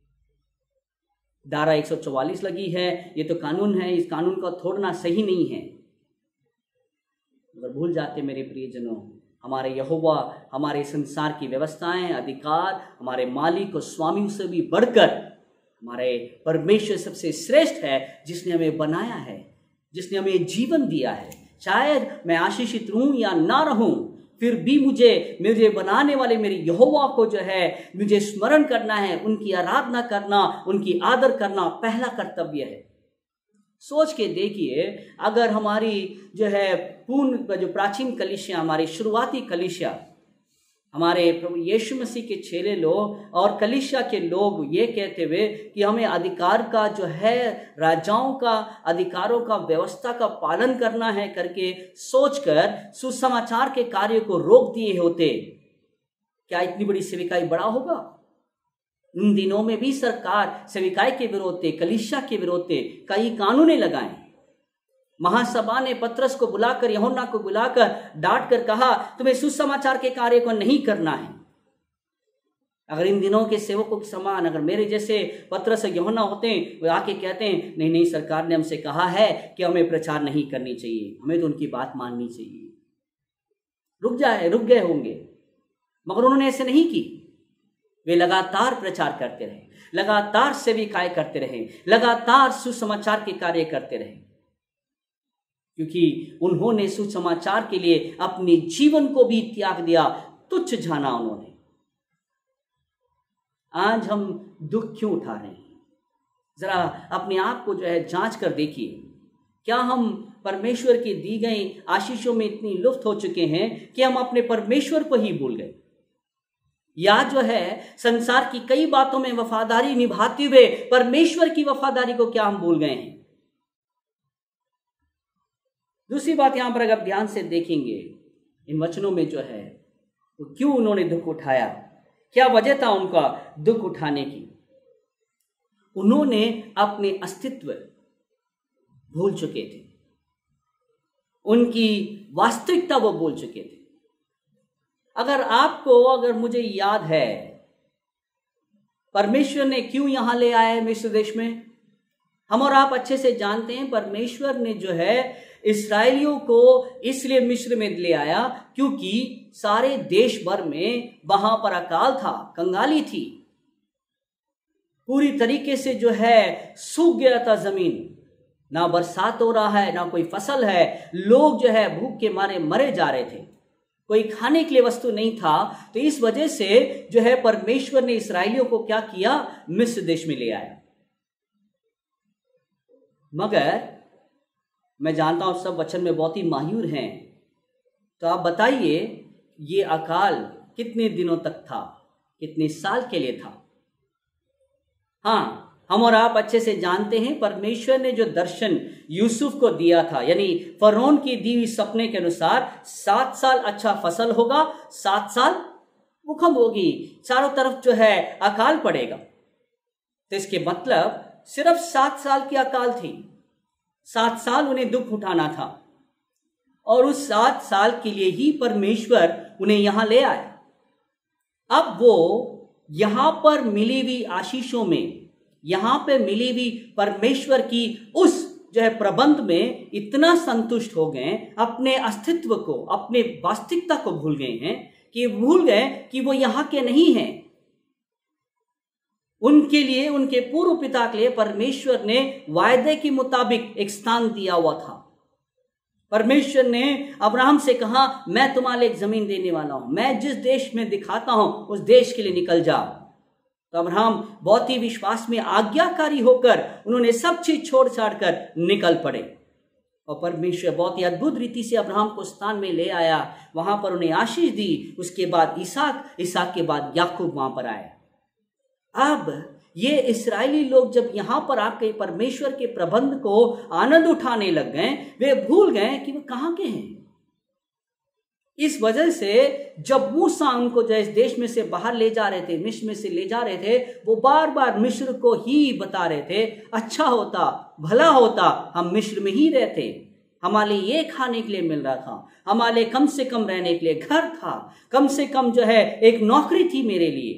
धारा एक सौ चौवालीस लगी है, ये तो कानून है, इस कानून को तोड़ना सही नहीं है। मगर भूल जाते मेरे प्रियजनों, हमारे यहोवा, हमारे संसार की व्यवस्थाएं, अधिकार, हमारे मालिक और स्वामी से भी बढ़कर हमारे परमेश्वर सबसे श्रेष्ठ है, जिसने हमें बनाया है, जिसने हमें जीवन दिया है। शायद मैं आशीषित रहूं या ना रहूं, फिर भी मुझे मुझे बनाने वाले मेरे यहोवा को जो है मुझे स्मरण करना है, उनकी आराधना करना, उनकी आदर करना पहला कर्तव्य है। सोच के देखिए, अगर हमारी जो है पूर्ण जो प्राचीन कलीसिया, हमारी शुरुआती कलीसिया, हमारे प्रभु यीशु मसीह के चेले लोग और कलीसिया के लोग ये कहते हुए कि हमें अधिकार का जो है, राजाओं का अधिकारों का व्यवस्था का पालन करना है करके सोचकर सुसमाचार के कार्य को रोक दिए होते, क्या इतनी बड़ी सेविकाई बड़ा होगा? उन दिनों में भी सरकार सेविकाई के विरोध थे, कलीसिया के विरोध थे, कई कानूने लगाए। महासभा ने पतरस को बुलाकर, यूहन्ना को बुलाकर डांट कर कहा तुम्हें सुसमाचार के कार्य को नहीं करना है। अगर इन दिनों के सेवकों के समान अगर मेरे जैसे पतरस और यूहन्ना होते हैं, वे आके कहते हैं नहीं नहीं सरकार ने हमसे कहा है कि हमें प्रचार नहीं करनी चाहिए, हमें तो उनकी बात माननी चाहिए, रुक जाए रुक गए होंगे। मगर उन्होंने ऐसे नहीं की, वे लगातार प्रचार करते रहे, लगातार सेविकाएं करते रहे, लगातार सुसमाचार के कार्य करते रहे, क्योंकि उन्होंने सुसमाचार के लिए अपने जीवन को भी त्याग दिया, तुच्छ जाना उन्होंने। आज हम दुख क्यों उठा रहे हैं? जरा अपने आप को जो है जांच कर देखिए, क्या हम परमेश्वर की दी गई आशीषों में इतनी लुप्त हो चुके हैं कि हम अपने परमेश्वर को ही भूल गए, या जो है संसार की कई बातों में वफादारी निभाते हुए परमेश्वर की वफादारी को क्या हम भूल गए हैं? दूसरी बात यहां पर अगर ध्यान से देखेंगे इन वचनों में जो है तो क्यों उन्होंने दुख उठाया, क्या वजह था उनका दुख उठाने की? उन्होंने अपने अस्तित्व भूल चुके थे, उनकी वास्तविकता वो भूल चुके थे। अगर आपको, अगर मुझे याद है परमेश्वर ने क्यों यहां ले आया है मिस्र देश में, हम और आप अच्छे से जानते हैं। परमेश्वर ने जो है इस्राएलियों को इसलिए मिस्र में ले आया क्योंकि सारे देश भर में वहां पर अकाल था, कंगाली थी, पूरी तरीके से जो है सूख गया था जमीन, ना बरसात हो रहा है, ना कोई फसल है, लोग जो है भूख के मारे मरे जा रहे थे, कोई खाने के लिए वस्तु नहीं था। तो इस वजह से जो है परमेश्वर ने इस्राएलियों को क्या किया, मिस्र देश में ले आया। मगर मैं जानता हूं सब वचन में बहुत ही माहिर हैं, तो आप बताइए ये अकाल कितने दिनों तक था, कितने साल के लिए था? हाँ, हम और आप अच्छे से जानते हैं परमेश्वर ने जो दर्शन यूसुफ को दिया था, यानी फरौन की दी हुई सपने के अनुसार सात साल अच्छा फसल होगा, सात साल भूखम होगी, चारों तरफ जो है अकाल पड़ेगा। तो इसके मतलब सिर्फ सात साल की अकाल थी, सात साल उन्हें दुख उठाना था, और उस सात साल के लिए ही परमेश्वर उन्हें यहां ले आया। अब वो यहां पर मिली हुई आशीषों में, यहां पे मिली हुई परमेश्वर की उस जो है प्रबंध में इतना संतुष्ट हो गए, अपने अस्तित्व को, अपने वास्तविकता को भूल गए हैं कि भूल गए कि वो यहां के नहीं हैं। उनके लिए, उनके पूर्व पिता के लिए परमेश्वर ने वायदे के मुताबिक एक स्थान दिया हुआ था। परमेश्वर ने अब्राहम से कहा, मैं तुम्हारे एक जमीन देने वाला हूं, मैं जिस देश में दिखाता हूं उस देश के लिए निकल जा। तो अब्राहम बहुत ही विश्वास में आज्ञाकारी होकर उन्होंने सब चीज छोड़ छाड़ कर निकल पड़े, और परमेश्वर बहुत ही अद्भुत रीति से अब्राहम को स्थान में ले आया, वहां पर उन्हें आशीष दी। उसके बाद इसहाक, इसहाक के बाद याकूब वहां पर आए। अब ये इस्राएली लोग जब यहां पर आके परमेश्वर के प्रबंध को आनंद उठाने लग गए, वे भूल गए कि वे कहां के हैं। इस वजह से जब मूसा उनको जो इस देश में से बाहर ले जा रहे थे, मिस्र में से ले जा रहे थे, वो बार बार मिस्र को ही बता रहे थे, अच्छा होता, भला होता हम मिस्र में ही रहते, हमारे लिए ये खाने के लिए मिल रहा था, हमारे लिए कम से कम रहने के लिए घर था, कम से कम जो है एक नौकरी थी मेरे लिए।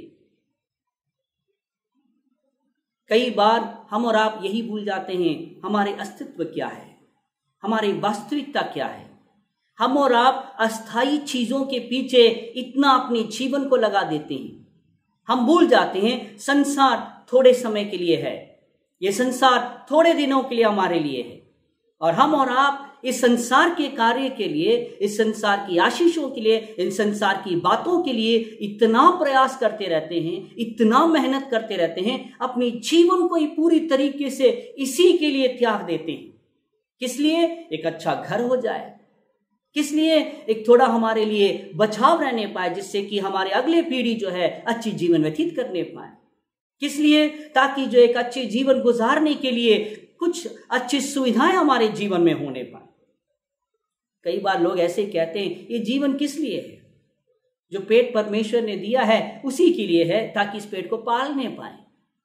कई बार हम और आप यही भूल जाते हैं हमारे अस्तित्व क्या है, हमारी वास्तविकता क्या है। हम और आप अस्थायी चीजों के पीछे इतना अपने जीवन को लगा देते हैं, हम भूल जाते हैं संसार थोड़े समय के लिए है, ये संसार थोड़े दिनों के लिए हमारे लिए है, और हम और आप इस संसार के कार्य के लिए, इस संसार की आशीषों के लिए, इन संसार की बातों के लिए इतना प्रयास करते रहते हैं, इतना मेहनत करते रहते हैं, अपने जीवन को ही पूरी तरीके से इसी के लिए त्याग देते हैं। किस लिए? एक अच्छा घर हो जाए, किस लिए? एक थोड़ा हमारे लिए बचाव रहने पाए, जिससे कि हमारे अगले पीढ़ी जो है अच्छी जीवन व्यतीत करने पाए। किस लिए? ताकि जो एक अच्छे जीवन गुजारने के लिए कुछ अच्छी सुविधाएं हमारे जीवन में होने पाए। कई बार लोग ऐसे कहते हैं, ये जीवन किस लिए है? जो पेट परमेश्वर ने दिया है उसी के लिए है, ताकि इस पेट को पालने पाए।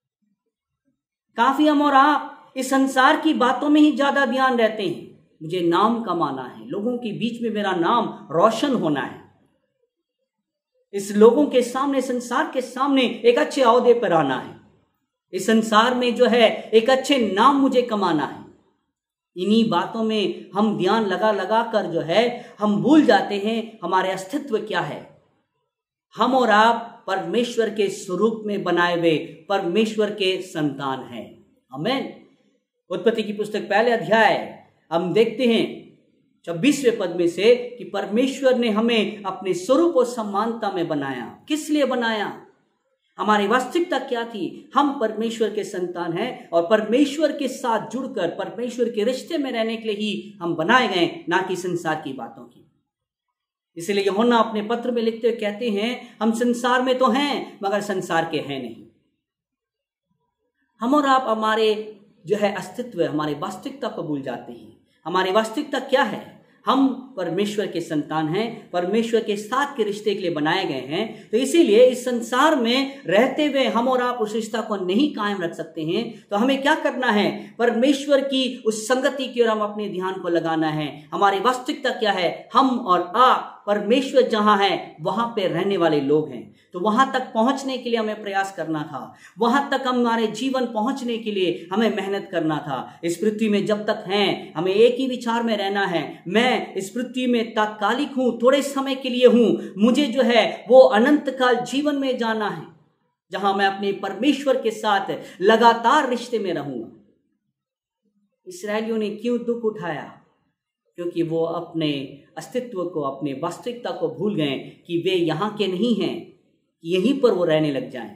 काफी हम और आप इस संसार की बातों में ही ज्यादा ध्यान रहते हैं, मुझे नाम कमाना है, लोगों के बीच में मेरा नाम रोशन होना है, इस लोगों के सामने, संसार के सामने एक अच्छे ओहदे पर आना है, इस संसार में जो है एक अच्छे नाम मुझे कमाना है। इन्हीं बातों में हम ध्यान लगा लगा कर जो है हम भूल जाते हैं हमारे अस्तित्व क्या है। हम और आप परमेश्वर के स्वरूप में बनाए हुए परमेश्वर के संतान हैं। आमीन। उत्पत्ति की पुस्तक पहले अध्याय हम देखते हैं छब्बीसवें पद में से कि परमेश्वर ने हमें अपने स्वरूप और समानता में बनाया। किस लिए बनाया? हमारी वास्तविकता क्या थी? हम परमेश्वर के संतान हैं, और परमेश्वर के साथ जुड़कर परमेश्वर के रिश्ते में रहने के लिए ही हम बनाए गए, ना कि संसार की बातों की। इसलिए यूहन्ना अपने पत्र में लिखते हुए कहते हैं, हम संसार में तो हैं मगर संसार के हैं नहीं। हम और आप हमारे जो है अस्तित्व, हमारी वास्तविकता को भूल जाते हैं। हमारी वास्तविकता क्या है? हम परमेश्वर के संतान हैं, परमेश्वर के साथ के रिश्ते के लिए बनाए गए हैं। तो इसीलिए इस संसार में रहते हुए हम और आप उस रिश्ता को नहीं कायम रख सकते हैं। तो हमें क्या करना है? परमेश्वर की उस संगति की ओर हम अपने ध्यान को लगाना है। हमारी वास्तविकता क्या है? हम और आप परमेश्वर जहां है वहां पे रहने वाले लोग हैं। तो वहां तक पहुंचने के लिए हमें प्रयास करना था, वहां तक हमारे जीवन पहुंचने के लिए हमें मेहनत करना था। इस पृथ्वी में जब तक हैं हमें एक ही विचार में रहना है, मैं इस पृथ्वी में तात्कालिक हूं, थोड़े समय के लिए हूं, मुझे जो है वो अनंत काल जीवन में जाना है जहां मैं अपने परमेश्वर के साथ लगातार रिश्ते में रहूंगा। इस्राएलियों ने क्यों दुख उठाया? क्योंकि वो अपने अस्तित्व को, अपने वास्तविकता को भूल गए कि वे यहां के नहीं हैं, यहीं पर वो रहने लग जाएं।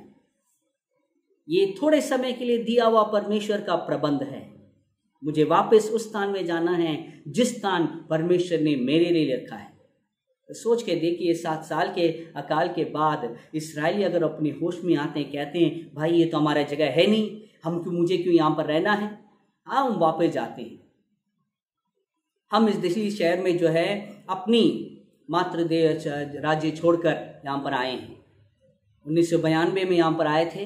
ये थोड़े समय के लिए दिया हुआ परमेश्वर का प्रबंध है। मुझे वापस उस स्थान में जाना है जिस स्थान परमेश्वर ने मेरे लिए रखा है। तो सोच के देखिए, सात साल के अकाल के बाद इस्राएली अगर अपने होश में आते हैं, कहते हैं भाई ये तो हमारा जगह है नहीं, हम क्यों, मुझे क्यों यहाँ पर रहना है, हाँ हम वापस जाते हैं। हम इस दिल्ली शहर में जो है अपनी मातृदेश राज्य छोड़कर यहाँ पर आए हैं। उन्नीस सौ बयानवे में यहाँ पर आए थे।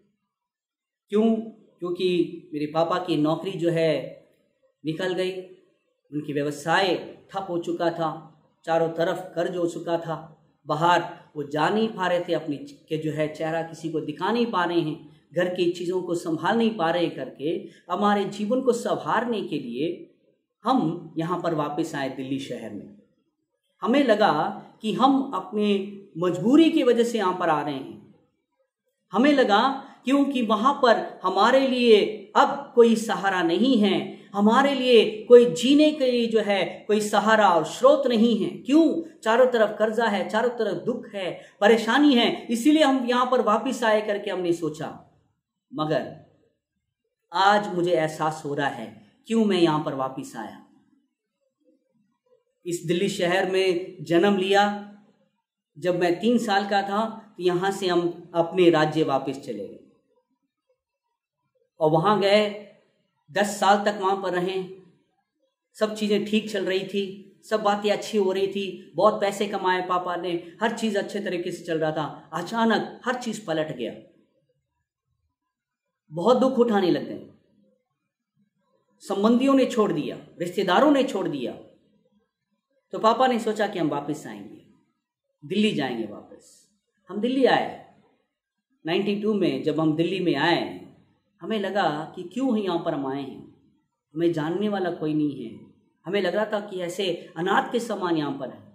क्यों? क्योंकि मेरे पापा की नौकरी जो है निकल गई, उनकी व्यवसाय ठप हो चुका था, चारों तरफ कर्ज हो चुका था, बाहर वो जा नहीं पा रहे थे, अपनी के जो है चेहरा किसी को दिखा नहीं पा रहे हैं, घर की चीज़ों को संभाल नहीं पा रहे करके हमारे जीवन को संभालने के लिए हम यहाँ पर वापस आए दिल्ली शहर में। हमें लगा कि हम अपने मजबूरी की वजह से यहाँ पर आ रहे हैं। हमें लगा क्योंकि वहाँ पर हमारे लिए अब कोई सहारा नहीं है, हमारे लिए कोई जीने के लिए जो है कोई सहारा और स्रोत नहीं है। क्यों? चारों तरफ कर्जा है, चारों तरफ दुख है, परेशानी है, इसीलिए हम यहाँ पर वापस आए करके हमने सोचा। मगर आज मुझे एहसास हो रहा है क्यों मैं यहाँ पर वापस आया। इस दिल्ली शहर में जन्म लिया, जब मैं तीन साल का था तो यहाँ से हम अपने राज्य वापस चले गए और वहाँ गए, दस साल तक वहाँ पर रहे। सब चीज़ें ठीक चल रही थी, सब बातें अच्छी हो रही थी, बहुत पैसे कमाए पापा ने, हर चीज़ अच्छे तरीके से चल रहा था। अचानक हर चीज़ पलट गया, बहुत दुख उठाने लग गए। संबंधियों ने छोड़ दिया, रिश्तेदारों ने छोड़ दिया। तो पापा ने सोचा कि हम वापस आएंगे, दिल्ली जाएंगे वापस। हम दिल्ली आए। बानवे में जब हम दिल्ली में आए, हमें लगा कि क्यों यहाँ पर हम आए हैं, हमें जानने वाला कोई नहीं है। हमें लग रहा था कि ऐसे अनाथ के समान यहाँ पर है।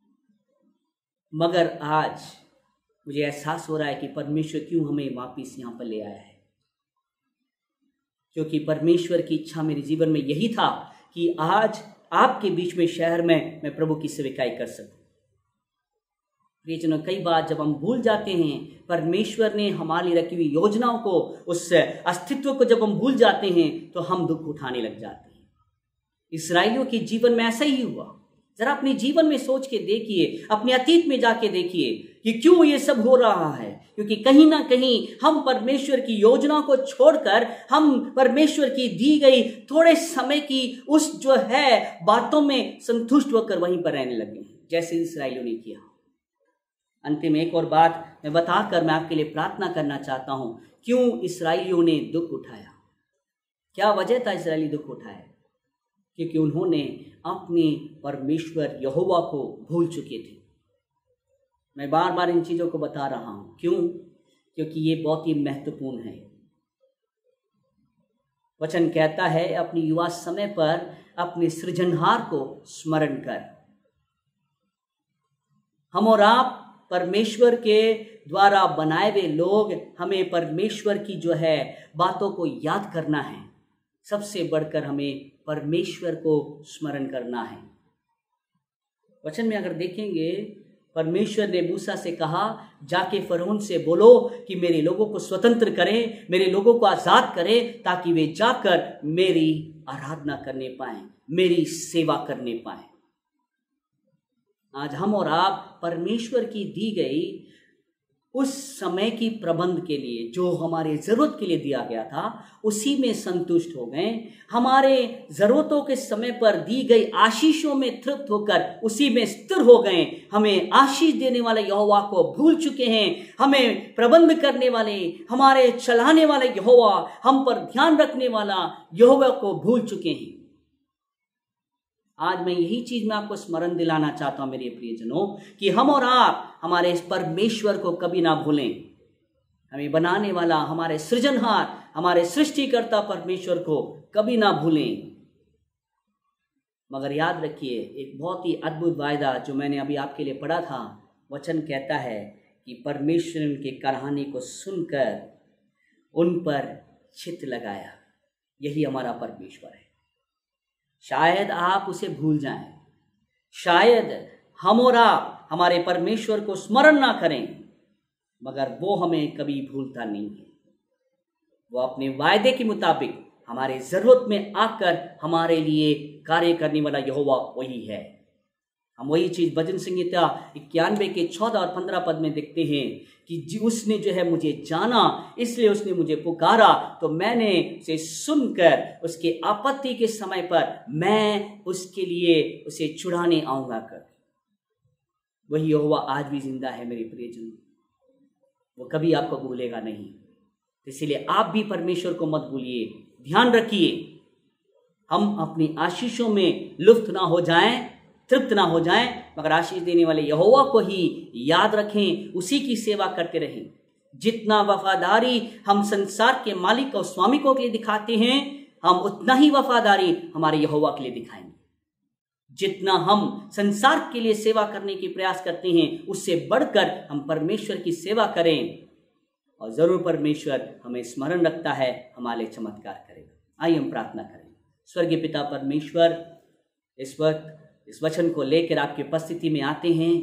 मगर आज मुझे एहसास हो रहा है कि परमेश्वर क्यों हमें वापस यहाँ पर ले आया है। क्योंकि परमेश्वर की इच्छा मेरे जीवन में यही था कि आज आपके बीच में शहर में मैं प्रभु की सेवकाई कर सकूं। प्रियजनों, कई बार जब हम भूल जाते हैं परमेश्वर ने हमारे लिए रखी हुई योजनाओं को, उस अस्तित्व को जब हम भूल जाते हैं तो हम दुख उठाने लग जाते हैं। इस्राएलियों के जीवन में ऐसा ही हुआ। जरा अपने जीवन में सोच के देखिए, अपने अतीत में जाके देखिए कि क्यों ये सब हो रहा है। क्योंकि कहीं ना कहीं हम परमेश्वर की योजना को छोड़कर हम परमेश्वर की दी गई थोड़े समय की उस जो है बातों में संतुष्ट होकर वहीं पर रहने लगे हैं, जैसे इस्राएलियों ने किया। अंतिम एक और बात मैं बताकर मैं आपके लिए प्रार्थना करना चाहता हूं, क्यों इस्राएलियों ने दुख उठाया, क्या वजह था इस्राएली दुख उठाए? क्योंकि उन्होंने अपने परमेश्वर यहोवा को भूल चुके थे। मैं बार बार इन चीज़ों को बता रहा हूँ, क्यों? क्योंकि ये बहुत ही महत्वपूर्ण है। वचन कहता है, अपनी युवा समय पर अपने सृजनहार को स्मरण कर। हम और आप परमेश्वर के द्वारा बनाए हुए लोग, हमें परमेश्वर की जो है बातों को याद करना है। सबसे बढ़कर हमें परमेश्वर को स्मरण करना है। वचन में अगर देखेंगे, परमेश्वर ने मूसा से कहा, जाके फरौन से बोलो कि मेरे लोगों को स्वतंत्र करें, मेरे लोगों को आजाद करें, ताकि वे जाकर मेरी आराधना करने पाएं, मेरी सेवा करने पाएं। आज हम और आप परमेश्वर की दी गई उस समय की प्रबंध के लिए जो हमारे ज़रूरत के लिए दिया गया था उसी में संतुष्ट हो गए। हमारे ज़रूरतों के समय पर दी गई आशीषों में तृप्त होकर उसी में स्थिर हो गए। हमें आशीष देने वाले यहोवा को भूल चुके हैं। हमें प्रबंध करने वाले, हमारे चलाने वाले यहोवा, हम पर ध्यान रखने वाला यहोवा को भूल चुके हैं। आज मैं यही चीज में आपको स्मरण दिलाना चाहता हूं मेरे प्रियजनों, कि हम और आप हमारे इस परमेश्वर को कभी ना भूलें। हमें बनाने वाला, हमारे सृजनहार, हमारे सृष्टिकर्ता परमेश्वर को कभी ना भूलें। मगर याद रखिए, एक बहुत ही अद्भुत वायदा जो मैंने अभी आपके लिए पढ़ा था, वचन कहता है कि परमेश्वर उनके कहानी को सुनकर उन पर चित्त लगाया। यही हमारा परमेश्वर है। शायद आप उसे भूल जाएं, शायद हम और आप हमारे परमेश्वर को स्मरण ना करें, मगर वो हमें कभी भूलता नहीं है। वो अपने वायदे के मुताबिक हमारे जरूरत में आकर हमारे लिए कार्य करने वाला यहोवा वही है। हम वही चीज भजन संहिता इक्यानवे के चौदह और पंद्रह पद में देखते हैं कि उसने जो है मुझे जाना, इसलिए उसने मुझे पुकारा, तो मैंने उसे सुनकर उसके आपत्ति के समय पर मैं उसके लिए उसे छुड़ाने आऊंगा कर। वही यहोवा आज भी जिंदा है मेरे प्रियजन, वो कभी आपको भूलेगा नहीं। इसलिए आप भी परमेश्वर को मत भूलिए। ध्यान रखिए, हम अपनी आशीषों में लुप्त ना हो जाएं, तृप्त ना हो जाएं, मगर आशीष देने वाले यहोवा को ही याद रखें, उसी की सेवा करते रहें। जितना वफादारी हम संसार के मालिक और स्वामी को के लिए दिखाते हैं, हम उतना ही वफादारी हमारे यहोवा के लिए दिखाएंगे। जितना हम संसार के लिए सेवा करने की प्रयास करते हैं, उससे बढ़कर हम परमेश्वर की सेवा करें, और जरूर परमेश्वर हमें स्मरण रखता है, हमारे चमत्कार करेगा। आइए हम प्रार्थना करें। स्वर्गीय पिता परमेश्वर, इस वक्त इस वचन को लेकर आपकी उपस्थिति में आते हैं।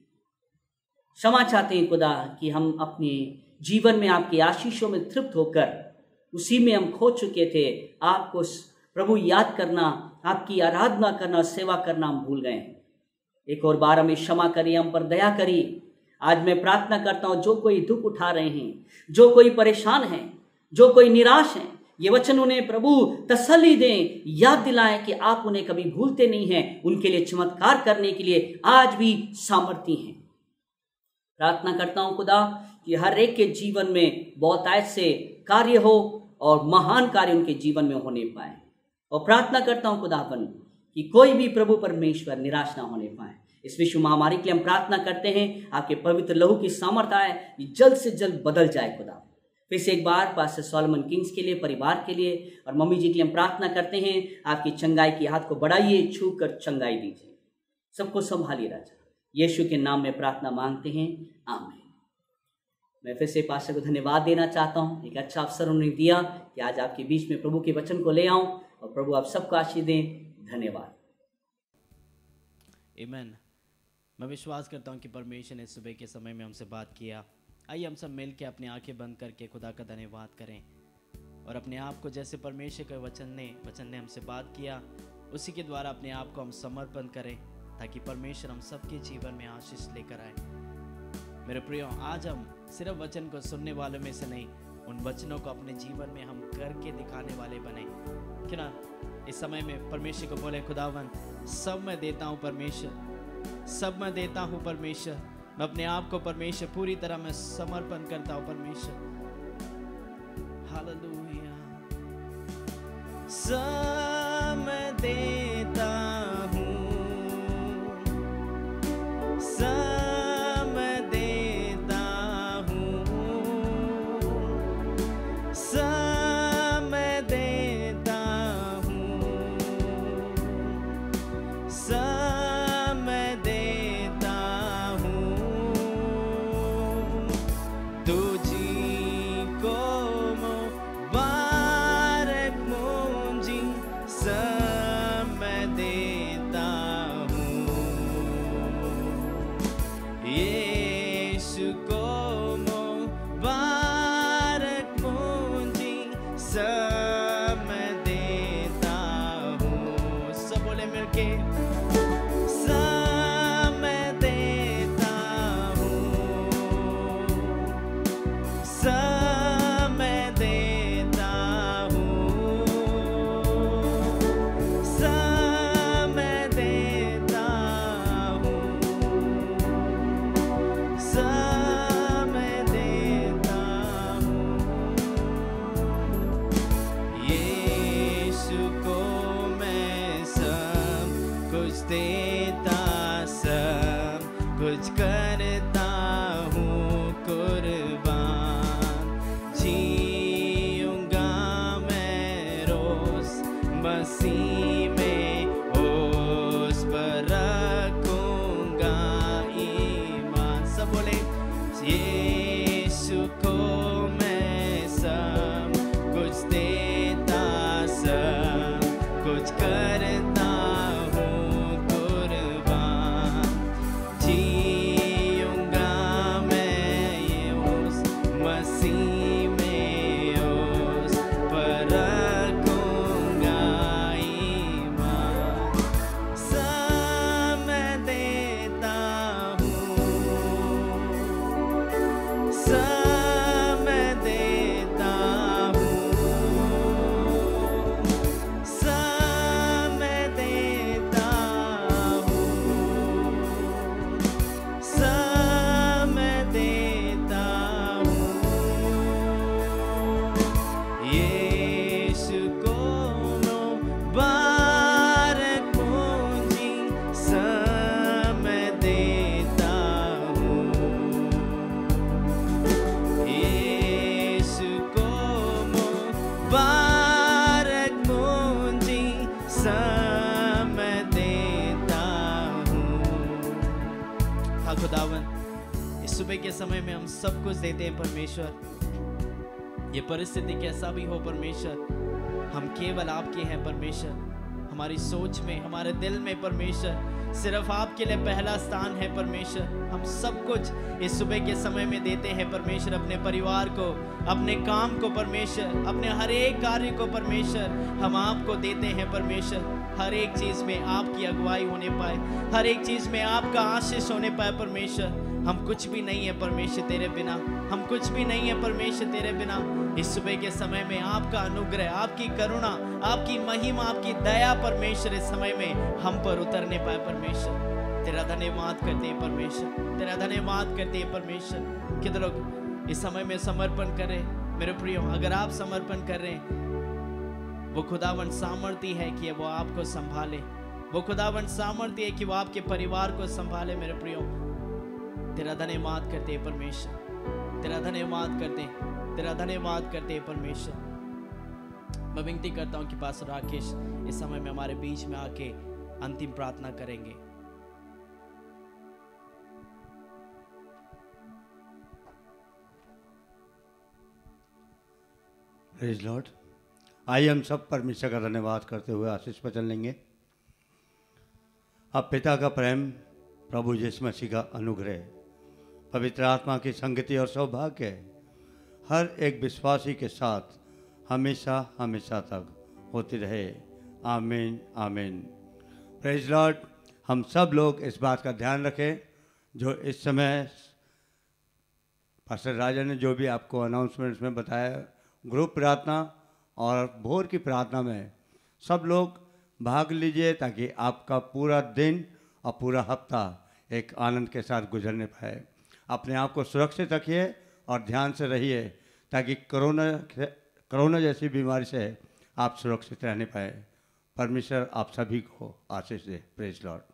क्षमा चाहते हैं खुदा कि हम अपने जीवन में आपकी आशीषों में तृप्त होकर उसी में हम खो चुके थे। आपको प्रभु याद करना, आपकी आराधना करना, सेवा करना हम भूल गए। एक और बार हमें क्षमा करिए, हम पर दया करिए। आज मैं प्रार्थना करता हूं, जो कोई दुख उठा रहे हैं, जो कोई परेशान है, जो कोई निराश है, ये वचन उन्हें प्रभु तसल्ली दें, याद दिलाएं कि आप उन्हें कभी भूलते नहीं हैं। उनके लिए चमत्कार करने के लिए आज भी सामर्थ्य हैं। प्रार्थना करता हूं खुदा कि हर एक के जीवन में बहुतायत से कार्य हो और महान कार्य उनके जीवन में होने पाए। और प्रार्थना करता हूं खुदावन कि कोई भी प्रभु परमेश्वर निराश ना होने पाए। इस विश्व महामारी के लिए हम प्रार्थना करते हैं, आपके पवित्र लहू की सामर्थ आए, जल्द से जल्द बदल जाए खुदा। फिर से एक बार पास्टर सॉलोमन किंग्स के लिए, परिवार के लिए और मम्मी जी के लिए हम प्रार्थना करते हैं, आपकी चंगाई की हाथ को बढ़ाइए, छू कर चंगाई दीजिए, सबको संभालिए राजा। यीशु के नाम में प्रार्थना मांगते हैं, आमीन। मैं फिर से पास्टर को धन्यवाद देना चाहता हूँ। एक अच्छा अवसर उन्होंने दिया कि आज आपके बीच में प्रभु के वचन को ले आऊँ, और प्रभु आप सबको आशीष दें। धन्यवाद। आमीन। मैं विश्वास करता हूँ कि परमेश्वर ने सुबह के समय में हमसे बात किया। आइए हम सब मिल के अपनी आंखें बंद करके खुदा का धन्यवाद करें और अपने आप को, जैसे परमेश्वर के वचन ने वचन ने हमसे बात किया, उसी के द्वारा अपने आप को हम समर्पण करें, ताकि परमेश्वर हम सबके जीवन में आशीष लेकर आए। मेरे प्रियो, आज हम सिर्फ वचन को सुनने वालों में से नहीं, उन वचनों को अपने जीवन में हम करके दिखाने वाले बने। क्यों ना इस समय में परमेश्वर को बोले, खुदावन सब मैं देता हूँ परमेश्वर, सब मैं देता हूँ परमेश्वर, मैं अपने आप को परमेश्वर पूरी तरह मैं समर्पण करता हूँ परमेश्वर। हालेलुया। सब मैं देता हूँ, सब मैं देता हूँ, सब मैं देता हूँ, सब मैं देता हूँ, तुझी को मुबारक मुझी मसीह में उस पर रखूंगा ईमान। सब बोले यीशु को मैं सब कुछ देता, सब कुछ करता हूँ कुर्बान। जीऊंगा मैं ये उस मसीह में उस पर रखूंगा ईमान। सब मैं देता हूँ, सब मैं देता हूँ, सब मैं देता हूँ, सब मैं देता हूँ। यीशु को मुबारक पूंजी सब मैं देता हूँ। यीशु को मुबारक पूंजी सब मैं देता हूँ। हाँ खुदावन, इस सुबह के समय में हम सब कुछ देते हैं परमेश्वर। ये परिस्थिति कैसा भी हो परमेश्वर, हम केवल आपके हैं परमेश्वर। हमारी सोच में, हमारे दिल में परमेश्वर सिर्फ आपके लिए पहला स्थान है परमेश्वर। हम सब कुछ इस सुबह के समय में देते हैं परमेश्वर, अपने परिवार को, अपने काम को परमेश्वर, अपने हर एक कार्य को परमेश्वर हम आपको देते हैं परमेश्वर। हर एक चीज़ में आपकी अगुवाई होने पाए, हर एक चीज़ में आपका आशीष होने पाए परमेश्वर। हम कुछ भी नहीं है परमेश्वर तेरे बिना, हम कुछ भी नहीं है परमेश्वर तेरे बिना। इस सुबह के समय में आपका अनुग्रह, आपकी करुणा, आपकी महिमा, आपकी दया परमेश्वर इस समय में हम पर उतरने पाए परमेश्वर। तेरा धन्यवाद करते हैं परमेश्वर, तेरा धन्यवाद करते हैं परमेश्वर। कितने लोग इस समय में समर्पण करें मेरे प्रियो? अगर आप समर्पण कर रहे हैं, वो खुदावन सामर्थ्य है कि वो आपको संभाले, वो खुदावन सामर्थ्य है कि वो आपके परिवार को संभाले मेरे प्रियो। तेरा धन्यवाद करते हैं परमेश्वर, तेरा धन्यवाद करते हैं, तेरा धन्यवाद करते हैं परमेश्वर। मैं विनती करता हूँ कि पास्टर राकेश इस समय में हमारे बीच में आके अंतिम प्रार्थना करेंगे। Praise Lord. आइए हम सब परमेश्वर का धन्यवाद करते हुए आशीष वचन लेंगे। अब पिता का प्रेम, प्रभु यीशु मसीह का अनुग्रह, पवित्र आत्मा की संगति और सौभाग्य हर एक विश्वासी के साथ हमेशा हमेशा तक होती रहे। आमीन आमीन। Praise Lord. हम सब लोग इस बात का ध्यान रखें जो इस समय पास्टर राजा ने जो भी आपको अनाउंसमेंट्स में बताया, ग्रुप प्रार्थना और भोर की प्रार्थना में सब लोग भाग लीजिए ताकि आपका पूरा दिन और पूरा हफ्ता एक आनंद के साथ गुजरने पाए। अपने आप को सुरक्षित रखिए और ध्यान से रहिए ताकि कोरोना कोरोना जैसी बीमारी से आप सुरक्षित रहने पाए। परमेश्वर आप सभी को आशीष दे। Praise Lord.